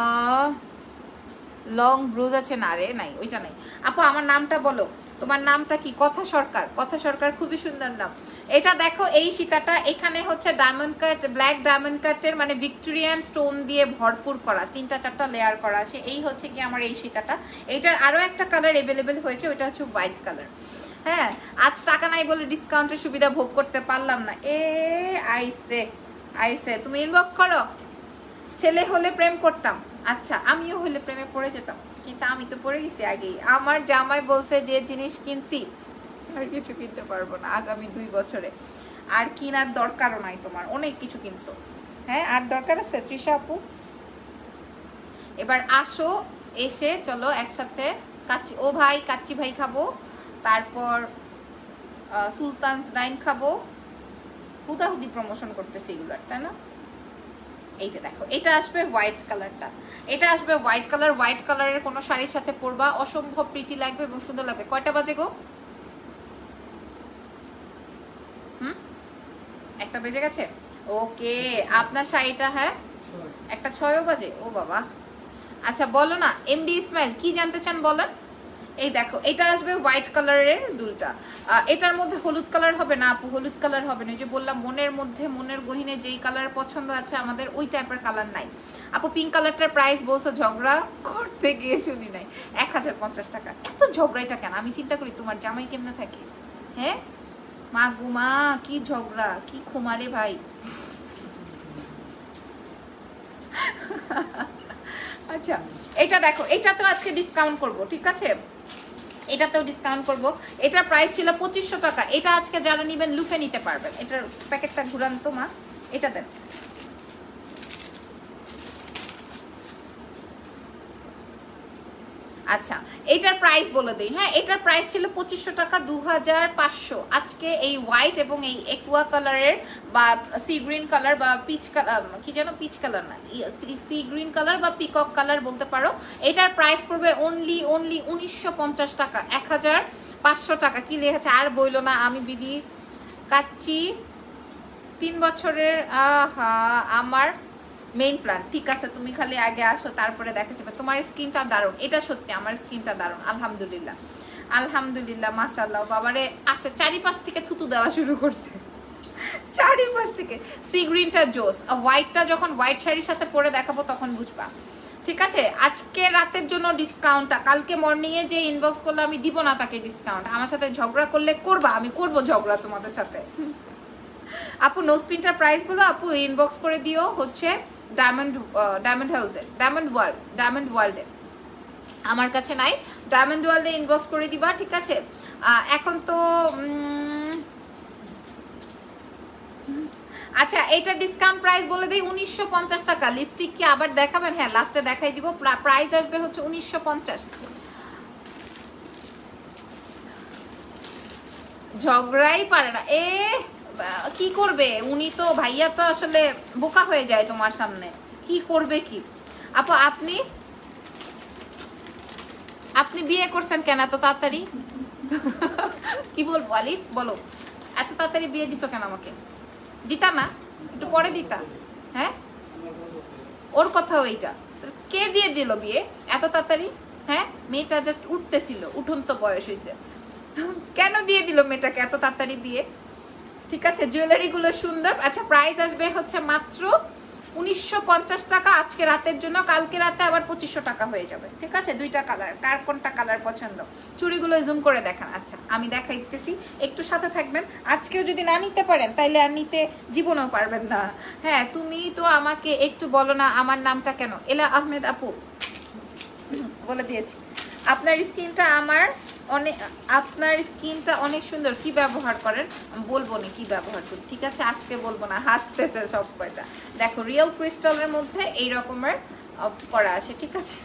লং ব্রুজ আছে না? রে নাই, ওইটা নাই আপু। আমার নামটা বলো, তোমার নামটা কি? কথা সরকার, কথা সরকার, খুবই সুন্দর নাম। এটা দেখো এই সীতাটা, এখানে হচ্ছে ডায়মন্ড কাট, ব্ল্যাক ডায়মন্ড কাটের মানে ভিক্টোরিয়ান স্টোন দিয়ে ভরপুর করা, তিনটা চারটা লেয়ার করা আছে। এই হচ্ছে কি আমার এই সীতাটা। এইটার আরো একটা কালার এভেলেবেল হয়েছে, ওইটা হচ্ছে হোয়াইট কালার। হ্যাঁ আজ টাকা নাই বলে ডিসকাউন্টের সুবিধা ভোগ করতে পারলাম না। এ আইসে আইসে তুমি ইনবক্স করো, ছেলে হলে প্রেম করতাম। আচ্ছা আমিও হলে প্রেমে পড়ে যেতাম, কিন্তু আমি তো পড়ে গেছি আগেই। আমার জামাই বলছে যে জিনিস কিনছি আর কিছু কিনতে পারবো না আগামী দুই বছরে। আর কিনার দরকারও নাই তোমার, অনেক কিছু কিনছো। হ্যাঁ আর দরকার আছে তৃষা আপু? এবার আসো, এসে চলো একসাথে কাচ্চি, ও ভাই কাচ্চি ভাই খাবো, তারপর সুলতানস ডাইন খাবো। হুদাহুদি প্রমোশন করতেছে এগুলার, তাই না? এই যে দেখো এটা আসবে হোয়াইট কালারটা, এটা আসবে হোয়াইট কালার। হোয়াইট কালারের কোনো শাড়ির সাথে পরবা, অসম্ভব প্রিটি লাগবে এবং সুন্দর লাগবে। কয়টা বাজে গো? হুম একটা বেজে গেছে। ওকে আপনার শাড়িটা, হ্যাঁ একটা ছয়ও বাজে। ও বাবা আচ্ছা বলো না এমডি ইসমাইল কি জানতে চান বলেন। এই দেখো এটা আসবে হোয়াইট কালারের দুলটা, এটার মধ্যে হলুদ কালার হবে না আপু, হলুদ কালার হবে না। এই যে বললাম মনের মধ্যে মনের গহিনে যেই কালার পছন্দ আছে আমাদের ওই টাইপের কালার নাই আপু। পিঙ্ক কালারটার প্রাইস বলছো ঝগড়া করতে গিয়ে শুনি নাই, এক হাজার পঞ্চাশ টাকা। এত ঝগড়াটা কেন? আমি চিন্তা করি তোমার জামাই কেমনে থাকে। হ্যাঁ মা গুমা কি ঝগড়া, কি খুমারে ভাই। আচ্ছা এটা দেখো, এটা তো আজকে ডিসকাউন্ট করব, ঠিক আছে? এটাতেও ডিসকাউন্ট করব। এটার প্রাইস ছিল পঁচিশশো টাকা, এটা আজকে যারা নেবেন লুফে নিতে পারবেন। এটার প্যাকেটটা ঘুরান তো মা, এটা দেন। আচ্ছা এটার প্রাইস বলে দিই। হ্যাঁ এটার প্রাইস ছিল পঁচিশশো টাকা, দু হাজার পাঁচশো। আজকে এই হোয়াইট এবং এই একুয়া কালারের বা সি গ্রিন কালার বা পিচ কালার, কি যেন পিচ কালার না সি গ্রিন কালার বা পিকক কালার বলতে পারো, এটার প্রাইস পড়বে অনলি অনলি উনিশশো পঞ্চাশ টাকা, এক হাজার পাঁচশো টাকা। কি লেখা আর বইলো না আমি বিডি কাচ্চি তিন বছরের। আহা আমার মেইন প্ল্যান। ঠিক আছে তুমি খালি আগে আসো তারপরে দেখা যাবে। তোমার স্কিনটা দারুণ, এটা সত্যি আমার স্কিনটা দারুণ আলহামদুলিল্লাহ আলহামদুলিল্লাহ মাশাআল্লাহ। বাবারে আসে চারিপাশ থেকে থুতু দেওয়া শুরু করছে, চারিপাশ থেকে। সি গ্রিনটা জোস, হোয়াইটটা যখন হোয়াইট শাড়ির সাথে পরে দেখাবো তখন বুঝবা। ঠিক আছে আজকে রাতের জন্য ডিসকাউন্টটা, কালকে মর্নিং এ যে ইনবক্স করলে আমি দিব না তাকে ডিসকাউন্ট। আমার সাথে ঝগড়া করলে করবা, আমি করব ঝগড়া তোমাদের সাথে। আপু নোজপিনটার প্রাইস বলো আপু, ইনবক্স করে দিও হচ্ছে ডায়মন্ড ডায়মন্ড হাউসে, ডায়মন্ড ওয়ার্ল্ড, ডায়মন্ড ওয়ার্ল্ডে আমার কাছে নাই, ডায়মন্ড ওয়ার্ল্ডে ইনবক্স করে দিবা। ঠিক আছে এখন তো আচ্ছা এটা ডিসকাউন্ট প্রাইস বলে দিই উনিশশো পঞ্চাশ টাকা। লিপস্টিক কি আবার দেখাবেন? হ্যাঁ লাস্টে দেখাই দিব। প্রাইস আসবে হচ্ছে উনিশশো পঞ্চাশ। ঝগড়াই পারে না এ, কি করবে উনি তো, ভাইয়া তো আসলে বোকা হয়ে যায় তোমার সামনে, কি করবে কি। আপু আপনি আপনি বিয়ে করছেন কেন এত তাড়াতাড়ি? কি বলবো আলিফ বলো, এত তাড়াতাড়ি বিয়ে দিছো কেন? আমাকে দিতা না, একটু পরে দিতা। হ্যাঁ ওর কথা ওইটা, কে দিয়ে দিল বিয়ে এত তাড়াতাড়ি? হ্যাঁ মেয়েটা জাস্ট উঠতেছিল, উঠন্ত বয়স হয়েছে, কেন দিয়ে দিল মেয়েটাকে এত তাড়াতাড়ি বিয়ে? ঠিক আছে জুয়েলারি গুলো সুন্দর। আচ্ছা প্রাইস আসবে হচ্ছে মাত্র উনিশশো পঞ্চাশ টাকা আজকে রাতের জন্য, কালকে রাতে আবার পঁচিশশো টাকা হয়ে যাবে। ঠিক আছে দুইটা কালার, কার কোনটা কালার পছন্দ? চুড়িগুলো জুম করে দেখান। আচ্ছা আমি দেখাইতেছি, একটু সাথে থাকবেন। আজকেও যদি না নিতে পারেন তাইলে আর নিতে জীবনেও পারবেন না। হ্যাঁ তুমি তো আমাকে একটু বলো না আমার নামটা কেন? এলা আহমেদ আপু বলে দিয়েছি। আপনার স্কিনটা আমার অনেক, আপনার স্কিনটা অনেক সুন্দর, কি ব্যবহার করেন? বলবো না কি ব্যবহার করি, ঠিক আছে আজকে বলবো না, হাসতেছে সব কয়টা। দেখো রিয়েল ক্রিস্টালের মধ্যে এই রকমের করা আছে। ঠিক আছে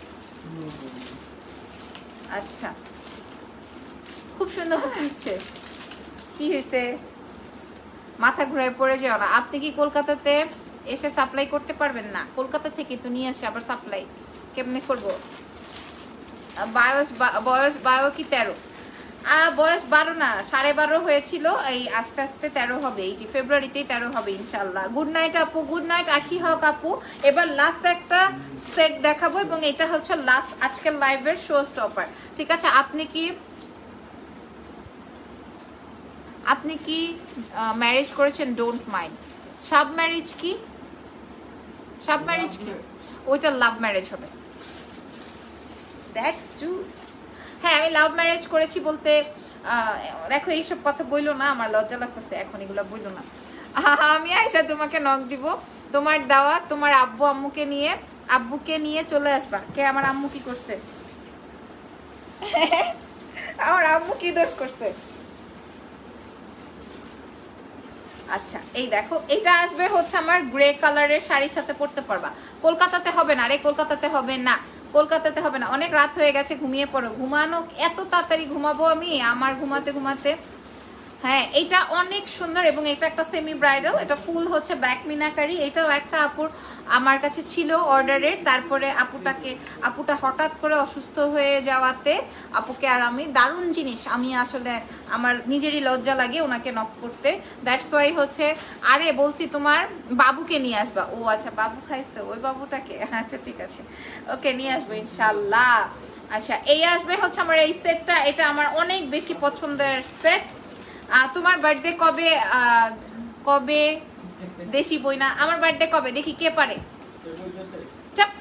আচ্ছা খুব সুন্দর হচ্ছে। কি হয়েছে? মাথা ঘুরায় পড়ে যাও না। আপনি কি কলকাতাতে এসে সাপ্লাই করতে পারবেন? না কলকাতা থেকে তো নিয়ে আসে আবার সাপ্লাই কেমনে করবো? বয়স বয়স বায়ো কি তেরো? বয়স বারো না সাড়ে বারো হয়েছিল, এই আস্তে আস্তে তেরো হবে, এই যে ফেব্রুয়ারিতেই তেরো হবে ইনশাল্লাহ। গুড নাইট আপু, গুড নাইট আখি হক আপু। এবার লাস্ট একটা সেট দেখাবো এবং এটা হচ্ছে লাস্ট আজকের লাইভের শো স্টপার। ঠিক আছে আপনি কি আপনি কি ম্যারেজ করেছেন? Don't mind. সাব ম্যারেজ কি? সাব ম্যারেজ কি? ওইটা লাভ ম্যারেজ হবে। That's true. হ্যাঁ আমি লাভ ম্যারেজ করেছি বলতে দেখো এইসব কথা বইলো না, আমার লজ্জা লাগতেছে এখন, এগুলো বইলো না। আমি আইসা তোমাকে নক দিব। তোমার দাওয়াত, তোমার আব্বু আম্মুকে নিয়ে, আব্বুকে নিয়ে চলে আসবা। কে? আমার আম্মু কি করছে? আমার আম্মু কি দোষ করছে? আচ্ছা এই দেখো, এটা আসবে হচ্ছে আমার গ্রে কালারের শাড়ির সাথে পরতে পারবা। কলকাতাতে হবে না রে, কলকাতাতে হবে না, কলকাতাতে হবে না, অনেক রাত হয়ে গেছে, ঘুমিয়ে পড়ো। ঘুমানো এত তাড়াতাড়ি ঘুমাবো আমি? আমার ঘুমাতে ঘুমাতে। হ্যাঁ এটা অনেক সুন্দর এবং এটা একটা সেমি ব্রাইডাল, এটা ফুল হচ্ছে ব্যাক মিনাকারি। এটাও একটা আপুর আমার কাছে ছিল অর্ডারের, তারপরে আপুটাকে আপুটা হঠাৎ করে অসুস্থ হয়ে যাওয়াতে আপুকে আর আমি, দারুণ জিনিস, আমি আসলে আমার নিজেরই লজ্জা লাগে ওনাকে নক করতে, দ্যাটস ওয়াই হচ্ছে। আরে বলছি তোমার বাবুকে নিয়ে আসবা। ও আচ্ছা বাবু খাইছে, ওই বাবুটাকে, আচ্ছা ঠিক আছে ওকে নিয়ে আসবো ইনশাল্লাহ। আচ্ছা এই আসবে হচ্ছে আমার এই সেটটা, এটা আমার অনেক বেশি পছন্দের সেট। তোমার বার্থডে কবে? কবে? দেশি বই না, আমার বার্থডে কবে দেখি কে পারে? চাপ,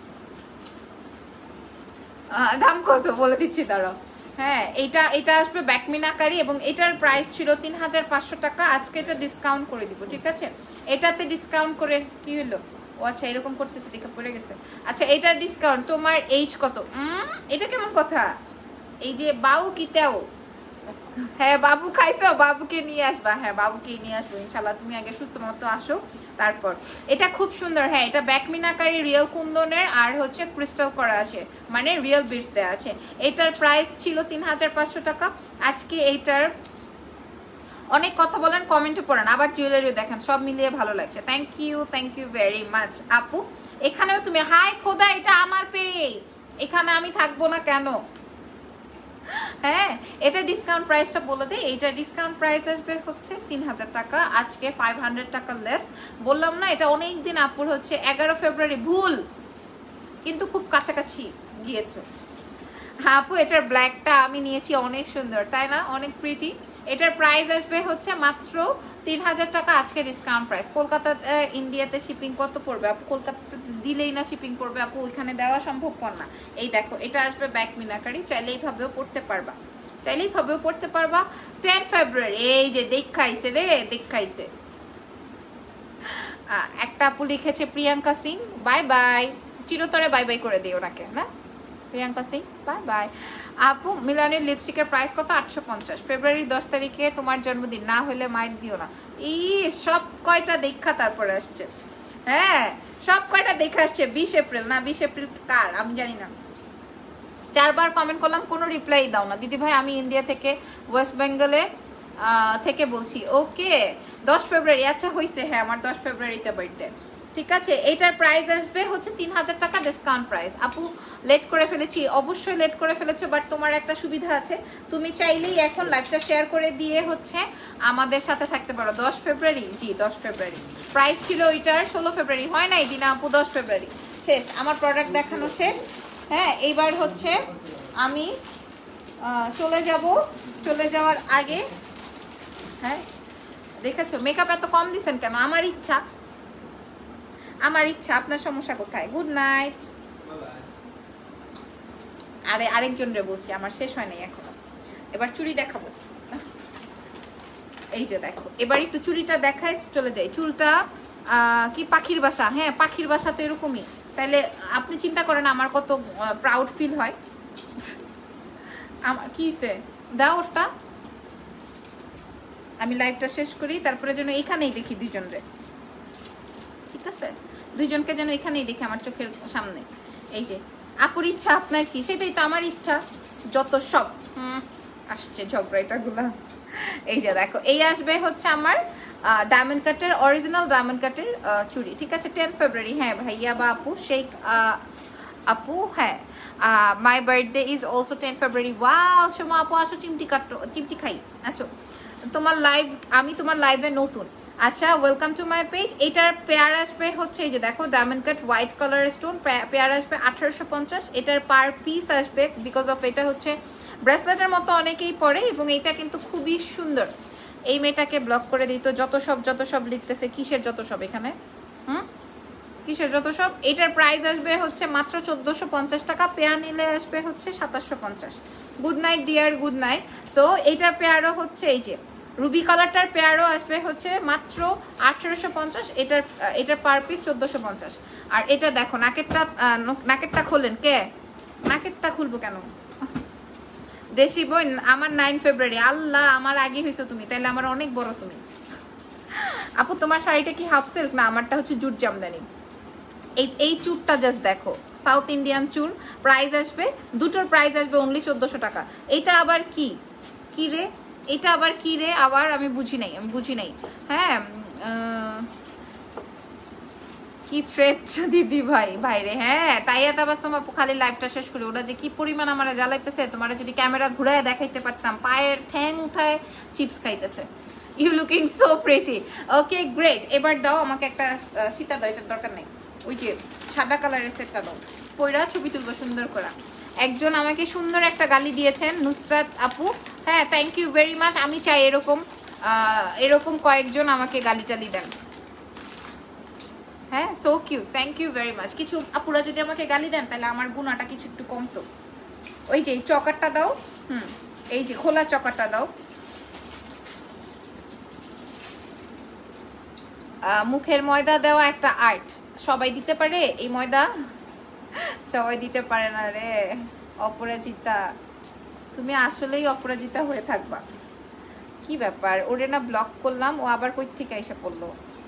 দাম কত বলে দিচ্ছি দাঁড়াও। হ্যাঁ এটা এটা আসবে ব্যাকমিনাকারি এবং এটার প্রাইস ছিল তিন হাজার পাঁচশো টাকা, আজকে এটা ডিসকাউন্ট করে দিব, ঠিক আছে? এটাতে ডিসকাউন্ট করে কি হলো? ও আচ্ছা এরকম করতেছে, দেখে পড়ে গেছে। আচ্ছা এটা ডিসকাউন্ট। তোমার এইজ কত? এটা কেমন কথা? এই যে বাউ কি তেও, হ্যাঁ বাবু খাইছো, বাবুকে নিয়ে আসবা। হ্যাঁ বাবুকে নিয়ে আসবো ইনশাল্লাহ, তুমি আগে সুস্থ মতো আসো তারপর। এটা খুব সুন্দর। হ্যাঁ এটা ব্যাকমিনাকারি রিয়েল কুন্দনের আর হচ্ছে ক্রিস্টাল করা আছে, মানে রিয়েল বিটস দেওয়া আছে। এটার প্রাইস ছিল তিন হাজার পাঁচশো টাকা, আজকে এইটার অনেক কথা বলেন, কমেন্টে পড়েন, আবার জুয়েলারিও দেখেন, সব মিলিয়ে ভালো লাগছে। Thank you, thank you very much আপু। এখানেও তুমি হাই খোদা, এটা আমার পেজ, এখানে আমি থাকবো না কেন? হ্যাঁ এটা ডিসকাউন্ট প্রাইসটা বলে দেয়, এটা ডিসকাউন্ট প্রাইস আসবে হচ্ছে তিন হাজার টাকা, আজকে ফাইভ হান্ড্রেড টাকা লেস। বললাম না এটা অনেক দিন আপুর হচ্ছে এগারো ফেব্রুয়ারি, ভুল কিন্তু খুব কাছাকাছি গিয়েছো। হ্যাঁ আপু এটার ব্ল্যাকটা আমি নিয়েছি, অনেক সুন্দর তাই না, অনেক প্রিটি। এটার প্রাইস আসবে হচ্ছে মাত্র তিন হাজার টাকা, আজকে ডিসকাউন্ট প্রাইস। কলকাতাতে ইন্ডিয়াতে শিপিং কত পড়বে আপু? কলকাতাতে দিলেই না শিপিং পড়বে আপু, ওইখানে দেওয়া সম্ভব না। এই দেখো এটা আসবে ব্যাক মিনাকারি, চাইলে এইভাবেও পড়তে পারবা, চাইলে এইভাবেও পড়তে পারবা। টেন ফেব্রুয়ারি, এই যে দেখাইছে রে, দেখাইছে। একটা আপু লিখেছে প্রিয়াঙ্কা সিং, বাই বাই, চিরতরে বাই বাই করে দিও ওনাকে না, প্রিয়াঙ্কা সিং বাই বাই। আপু মিলানের লিপস্টিকের প্রাইস কত? আটশো পঞ্চাশ। ফেব্রুয়ারি দশ তারিখে তোমার জন্মদিন, না হলে মাইট দিও না। ই সব কয়টা দেখা তারপরে আসছে, হ্যাঁ সব কয়টা দেখা আসছে। বিশ এপ্রিল না, বিশ এপ্রিল কার আমি জানি না। চারবার কমেন্ট করলাম, কোনো রিপ্লাই দাও না। দিদি ভাই আমি ইন্ডিয়া থেকে, ওয়েস্ট বেঙ্গলে থেকে বলছি। ওকে দশ ফেব্রুয়ারি, আচ্ছা হয়েছে, হ্যাঁ আমার দশ ফেব্রুয়ারিতে বার্থডে, ঠিক আছে। এইটার প্রাইস আসবে হচ্ছে তিন হাজার টাকা ডিসকাউন্ট প্রাইস। আপু লেট করে ফেলেছি, অবশ্যই লেট করে ফেলেছো, বাট তোমার একটা সুবিধা আছে, তুমি চাইলেই এখন লাইভটা শেয়ার করে দিয়ে হচ্ছে আমাদের সাথে থাকতে পারো। দশ ফেব্রুয়ারি, জি দশ ফেব্রুয়ারি প্রাইস ছিল ওইটার, ষোলো ফেব্রুয়ারি হয় নাই দিনা আপু, দশ ফেব্রুয়ারি শেষ, আমার প্রোডাক্ট দেখানো শেষ। হ্যাঁ এইবার হচ্ছে আমি চলে যাব, চলে যাওয়ার আগে, হ্যাঁ দেখেছো মেকআপ এত কম দিচ্ছেন কেন? আমার ইচ্ছা, আমার ইচ্ছা, আপনার সমস্যা কোথায়? Good night. আরে আরেকজন রে বলছি, আমার শেষ হয় নাই এখনো। এবার চুড়ি দেখাবো, এই যে দেখো, এবার একটু চুড়িটা দেখায় চলে যাই। চুলটা কি পাখির বাসা? হ্যাঁ পাখির বাসা তো এরকমই, তাইলে আপনি চিন্তা করেন আমার কত প্রাউড ফিল হয়। আমার কি হয়েছে দাও ওটা, আমি লাইভটা শেষ করি, তারপরে যেন এখানেই দেখি দুইজন রে, ঠিক আছে দুইজনকে যেন এখানেই দেখি আমার চোখের সামনে। এই যে আপুর ইচ্ছা, আপনার কি? সেটাই তো আমার ইচ্ছা, যত সব আসছে ঝগড়াটা গুলা। এই যে দেখো এই আসবে হচ্ছে আমার ডায়মন্ড কাটের, অরিজিনাল ডায়মন্ড কাটের চুড়ি, ঠিক আছে। টেন ফেব্রুয়ারি, হ্যাঁ ভাইয়া বা আপু শেখ আপু, হ্যাঁ my birthday is also ten February. Wow Soma আপু আসো, চিমটি কাটো, চিমটি খাই, আসো তোমার লাইভ, আমি তোমার লাইভে নতুন। আচ্ছা ওয়েলকাম টু মাই পেজ। এটার পেয়ার আসবে হচ্ছে এই যে দেখো ডায়মন্ড কাট হোয়াইট কালারের স্টোন, পেয়ার আসবে আঠারোশো পঞ্চাশ। এটার পার পিস আসবে, বিকজ অফ এটা হচ্ছে ব্রেসলেটের মতো অনেকেই পরে এবং এটা কিন্তু খুবই সুন্দর। এই মেয়েটাকে ব্লক করে দিত, যত সব যত সব লিখতেছে, কিসের যত সব এখানে, হুম কিসের যত সব। এটার প্রাইস আসবে হচ্ছে মাত্র চোদ্দোশো পঞ্চাশ টাকা, পেয়ার নিলে আসবে হচ্ছে সাতাশশো পঞ্চাশ। Good night dear, good night. So এইটার পেয়ারও হচ্ছে এই যে রুবি কালারটার পেয়ারও আসবে হচ্ছে মাত্র আঠারোশো পঞ্চাশ, এটার এটার পার পিস চোদ্দোশো পঞ্চাশ। আর এটা দেখো নাকেরটা, নাকেরটা খোলেন কে? নাকেরটা খুলবো কেন? দেশি বই আমার নাইন ফেব্রুয়ারি। আল্লাহ, আমার আগে হয়েছো তুমি, তাহলে আমার অনেক বড় তুমি। আপু তোমার শাড়িটা কি হাফ সিল্ক? না, আমারটা হচ্ছে জুট জামদানি। এই এই চুরটা জাস্ট দেখো, সাউথ ইন্ডিয়ান চুর। প্রাইস আসবে, দুটোর প্রাইস আসবে অনলি চোদ্দোশো টাকা। এটা আবার কি কি রে? এটা আবার কি রে? আবার আমি বুঝি নাই, আমি বুঝি নাই। হ্যাঁ, কি থ্রেট দিদি ভাই ভাইরে। হ্যাঁ, তাই এত বাস্তব খালি লাইভটা শেষ করি। ওরা যে কি পরিমাণ আমার জ্বালাইতেছে, তোমার যদি ক্যামেরা ঘুরায় দেখাইতে পারতাম। পায়ের ঠ্যাং উঠায় চিপস খাইতেছে। You looking so pretty. Okay great. এবার দাও আমাকে একটা সীতা দাও, এটার দরকার নেই। ওই যে সাদা কালারের সেটটা দাও, পয়রা ছবি তুলবো সুন্দর করে। একজন আমাকে সুন্দর একটা গালি দিয়েছেন, নুসরাত আপু। হ্যাঁ, থ্যাংক ইউ ভেরি মাচ। আমি চাই এরকম এরকম কয়েকজন আমাকে গালি টালি দেন। হ্যাঁ, so cute, thank you very much. কিছু আপুরা যদি আমাকে গালি দেন তাহলে আমার গুণাটা কিছু একটু কমতো। ওই যে চকারটা দাও, হুম, এই যে খোলা চকারটা দাও। মুখের ময়দা দেওয়া একটা আর্ট, সবাই দিতে পারে এই ময়দা? সবাই দিতে পারে না রে অপরাজিতা, তুমি আসলেই অপরাজিতা হয়ে থাকবা। কি ব্যাপার, ওরে না ব্লক করলাম, ও আবার কই থেকে এসে পড়লো।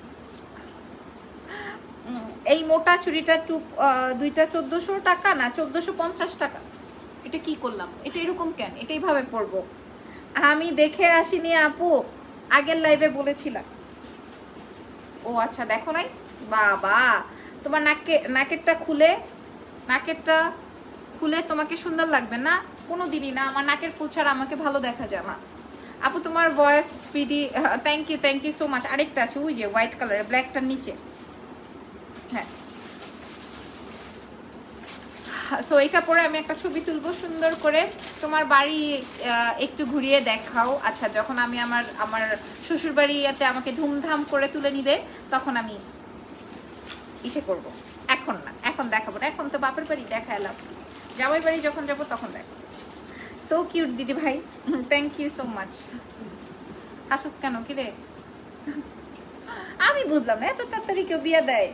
এই মোটা চুড়িটা টু দুইটা চোদ্দোশো টাকা না চোদ্দোশো পঞ্চাশ টাকা। এটা কি করলাম? এটা এরকম কেন? এটা এইভাবে পরবো? আমি দেখে আসিনি আপু, আগের লাইভে বলেছিলাম। ও আচ্ছা, দেখো নাই? বাবা, তোমার নাকে নাকেরটা খুলে নাকেরটা খুলে তোমাকে সুন্দর লাগবে না? কোনো দিনই না, আমার নাকের ফুল ছাড়া আমাকে ভালো দেখা যায় না। আপু তোমার ভয়েস পিডি, thank you thank you so much. আরেকটা আছে ওই যে হোয়াইট কালারের, ব্ল্যাকটার নিচে। হ্যাঁ, সো এটা পরে আমি একটা ছবি তুলবো সুন্দর করে। তোমার বাড়ি একটু ঘুরিয়ে দেখাও। আচ্ছা, যখন আমি আমার আমার শ্বশুর বাড়িতে আমাকে ধুমধাম করে তুলে নিবে তখন আমি ইসে করব। এখন না, এখন দেখাবো না, এখন তো বাপের বাড়ি দেখা এলাম। জামাই বাড়ি যখন যাবো তখন দেখাবো। সো কিউট দিদি ভাই, থ্যাংক ইউ সো মাচ। হাসুস কেন কি রে? আমি বুঝলাম না, এত তাড়াতাড়ি কেউ বিয়ে দেয়,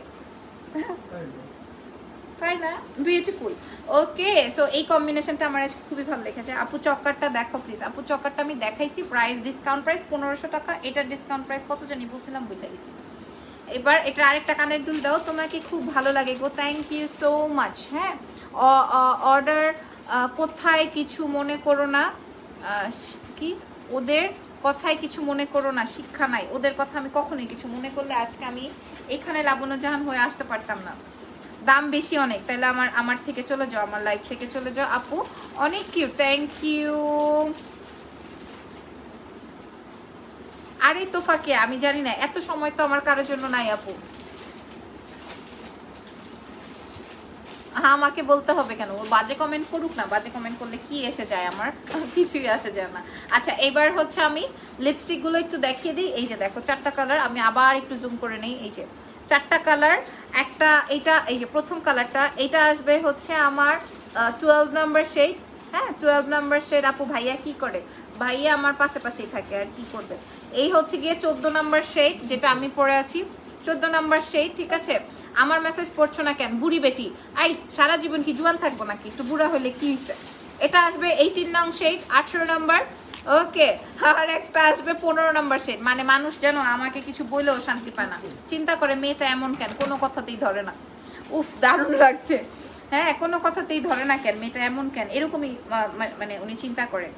তাই না? বিউটিফুল। ওকে, সো এই কম্বিনেশনটা আমার আজকে খুবই ভালো লেগেছে। আপু চক্কারটা দেখো প্লিজ। আপু চক্কারটা আমি দেখাইছি, প্রাইস ডিসকাউন্ট প্রাইস পনেরোশো টাকা। এটার ডিসকাউন্ট প্রাইস কত জানি বলছিলাম, ভুলে গেছি। এবার এটা আরেকটা কানের দুল দাও, তোমাকে খুব ভালো লাগে গো, থ্যাংক ইউ সো মাচ। হ্যাঁ, অর্ডার কোথায় কিছু মনে করো না, কি ওদের কথায় কিছু মনে করো না, শিক্ষা নাই ওদের কথা। আমি কখনোই কিছু মনে করলে আজকে আমি এখানে লাবণ্য জাহান হয়ে আসতে পারতাম না। দাম বেশি অনেক, তাহলে আমার আমার থেকে চলে যাও, আমার লাইফ থেকে চলে যাও। আপু অনেক কিউট, থ্যাংক ইউ। আরে তোফাকে আমি জানি না, এত সময় তো আমার কারোর জন্য নাই আপু। হ্যাঁ, আমাকে বলতে হবে কেন? ও বাজে কমেন্ট করুক না, বাজে কমেন্ট করলে কি এসে যায় আমার? কিছুই আসে যায় না। আচ্ছা, এবার হচ্ছে আমি লিপস্টিক গুলো একটু দেখিয়ে দিই। এই যে দেখো চারটা কালার, আমি আবার একটু জুম করে নেই। এই যে চারটা কালার, একটা এইটা, এই যে প্রথম কালারটা, এটা আসবে হচ্ছে আমার টুয়েলভ নাম্বার শেড। হ্যাঁ, টুয়েলভ নাম্বার শেড। আপু ভাইয়া কি করে? ভাইয়া আমার পাশে পাশেই থাকে, আর কি করবে। এই হচ্ছে গিয়ে চোদ্দ নাম্বার শেড, যেটা আমি পরে আছি, চোদ্দ নাম্বার শেড। ঠিক আছে, আমার মেসেজ পড়ছো না কেন বুড়ি বেটি? আই সারা জীবন কি জুয়ান থাকবো নাকি? একটু বুড়া হলে কি হয়েছে? এটা আসবে এইটিন নং শেড, আঠেরো নাম্বার। ওকে, আর একটা আসবে পনেরো নাম্বার শেড। মানে মানুষ যেন আমাকে কিছু বললেও শান্তি পায় না, চিন্তা করে মেয়েটা এমন কেন, কোনো কথাতেই ধরে না। উফ, দারুণ লাগছে। হ্যাঁ, কোনো কথাতেই ধরে না কেন, মেয়েটা এমন কেন, এরকমই মানে উনি চিন্তা করেন।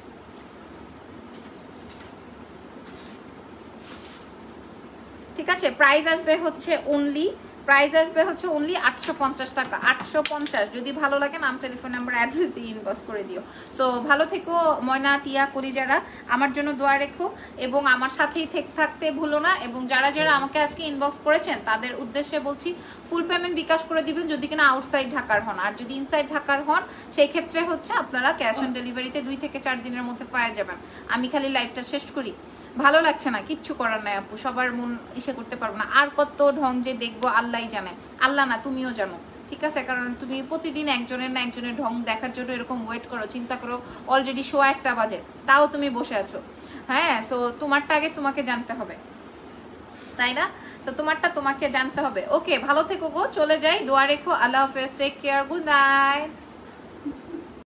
ঠিক আছে, প্রাইস আসবে হচ্ছে অনলি প্রাইস আসবে হচ্ছে অনলি আটশো পঞ্চাশ টাকা। আটশো পঞ্চাশ। যদি ভালো লাগে নাম, টেলিফোন নাম্বার, অ্যাড্রেস দিয়ে ইনবক্স করে দিও। সো ভালো থেকো ময়না, টিয়া, করি যারা আমার জন্য দোয়া রেখো এবং আমার সাথেই থাকতে ভুলো না। এবং যারা যারা আমাকে আজকে ইনবক্স করেছেন তাদের উদ্দেশ্যে বলছি, ফুল পেমেন্ট বিকাশ করে দিবেন যদি কিনা আউটসাইড ঢাকার হন। আর যদি ইনসাইড ঢাকার হন সেই ক্ষেত্রে হচ্ছে আপনারা ক্যাশ অন ডেলিভারিতে দুই থেকে চার দিনের মধ্যে পাওয়া যাবেন। আমি খালি লাইভটা শেষ করি, ভালো লাগছে না, কিচ্ছু করার নাই আপু, সবার মন ইসে করতে পারবো না। আর কত ঢং যে দেখবো আল্লাহই জানে, আল্লাহ না তুমিও জানো। ঠিক আছে? কারণ তুমি প্রতিদিন একজনের না একজনের ঢং দেখার জন্য এরকম ওয়েট করো, চিন্তা করো অলরেডি শো একটা বাজে তাও তুমি বসে আছো। হ্যাঁ, সো তোমারটা আগে তোমাকে জানতে হবে, তাই না? তো তোমারটা তোমাকে জানতে হবে। ওকে, ভালো থেকো গো, চলে যাই, দোয়া রেখো, আল্লাহ হাফেজ, টেক কেয়ার, গুড নাইট।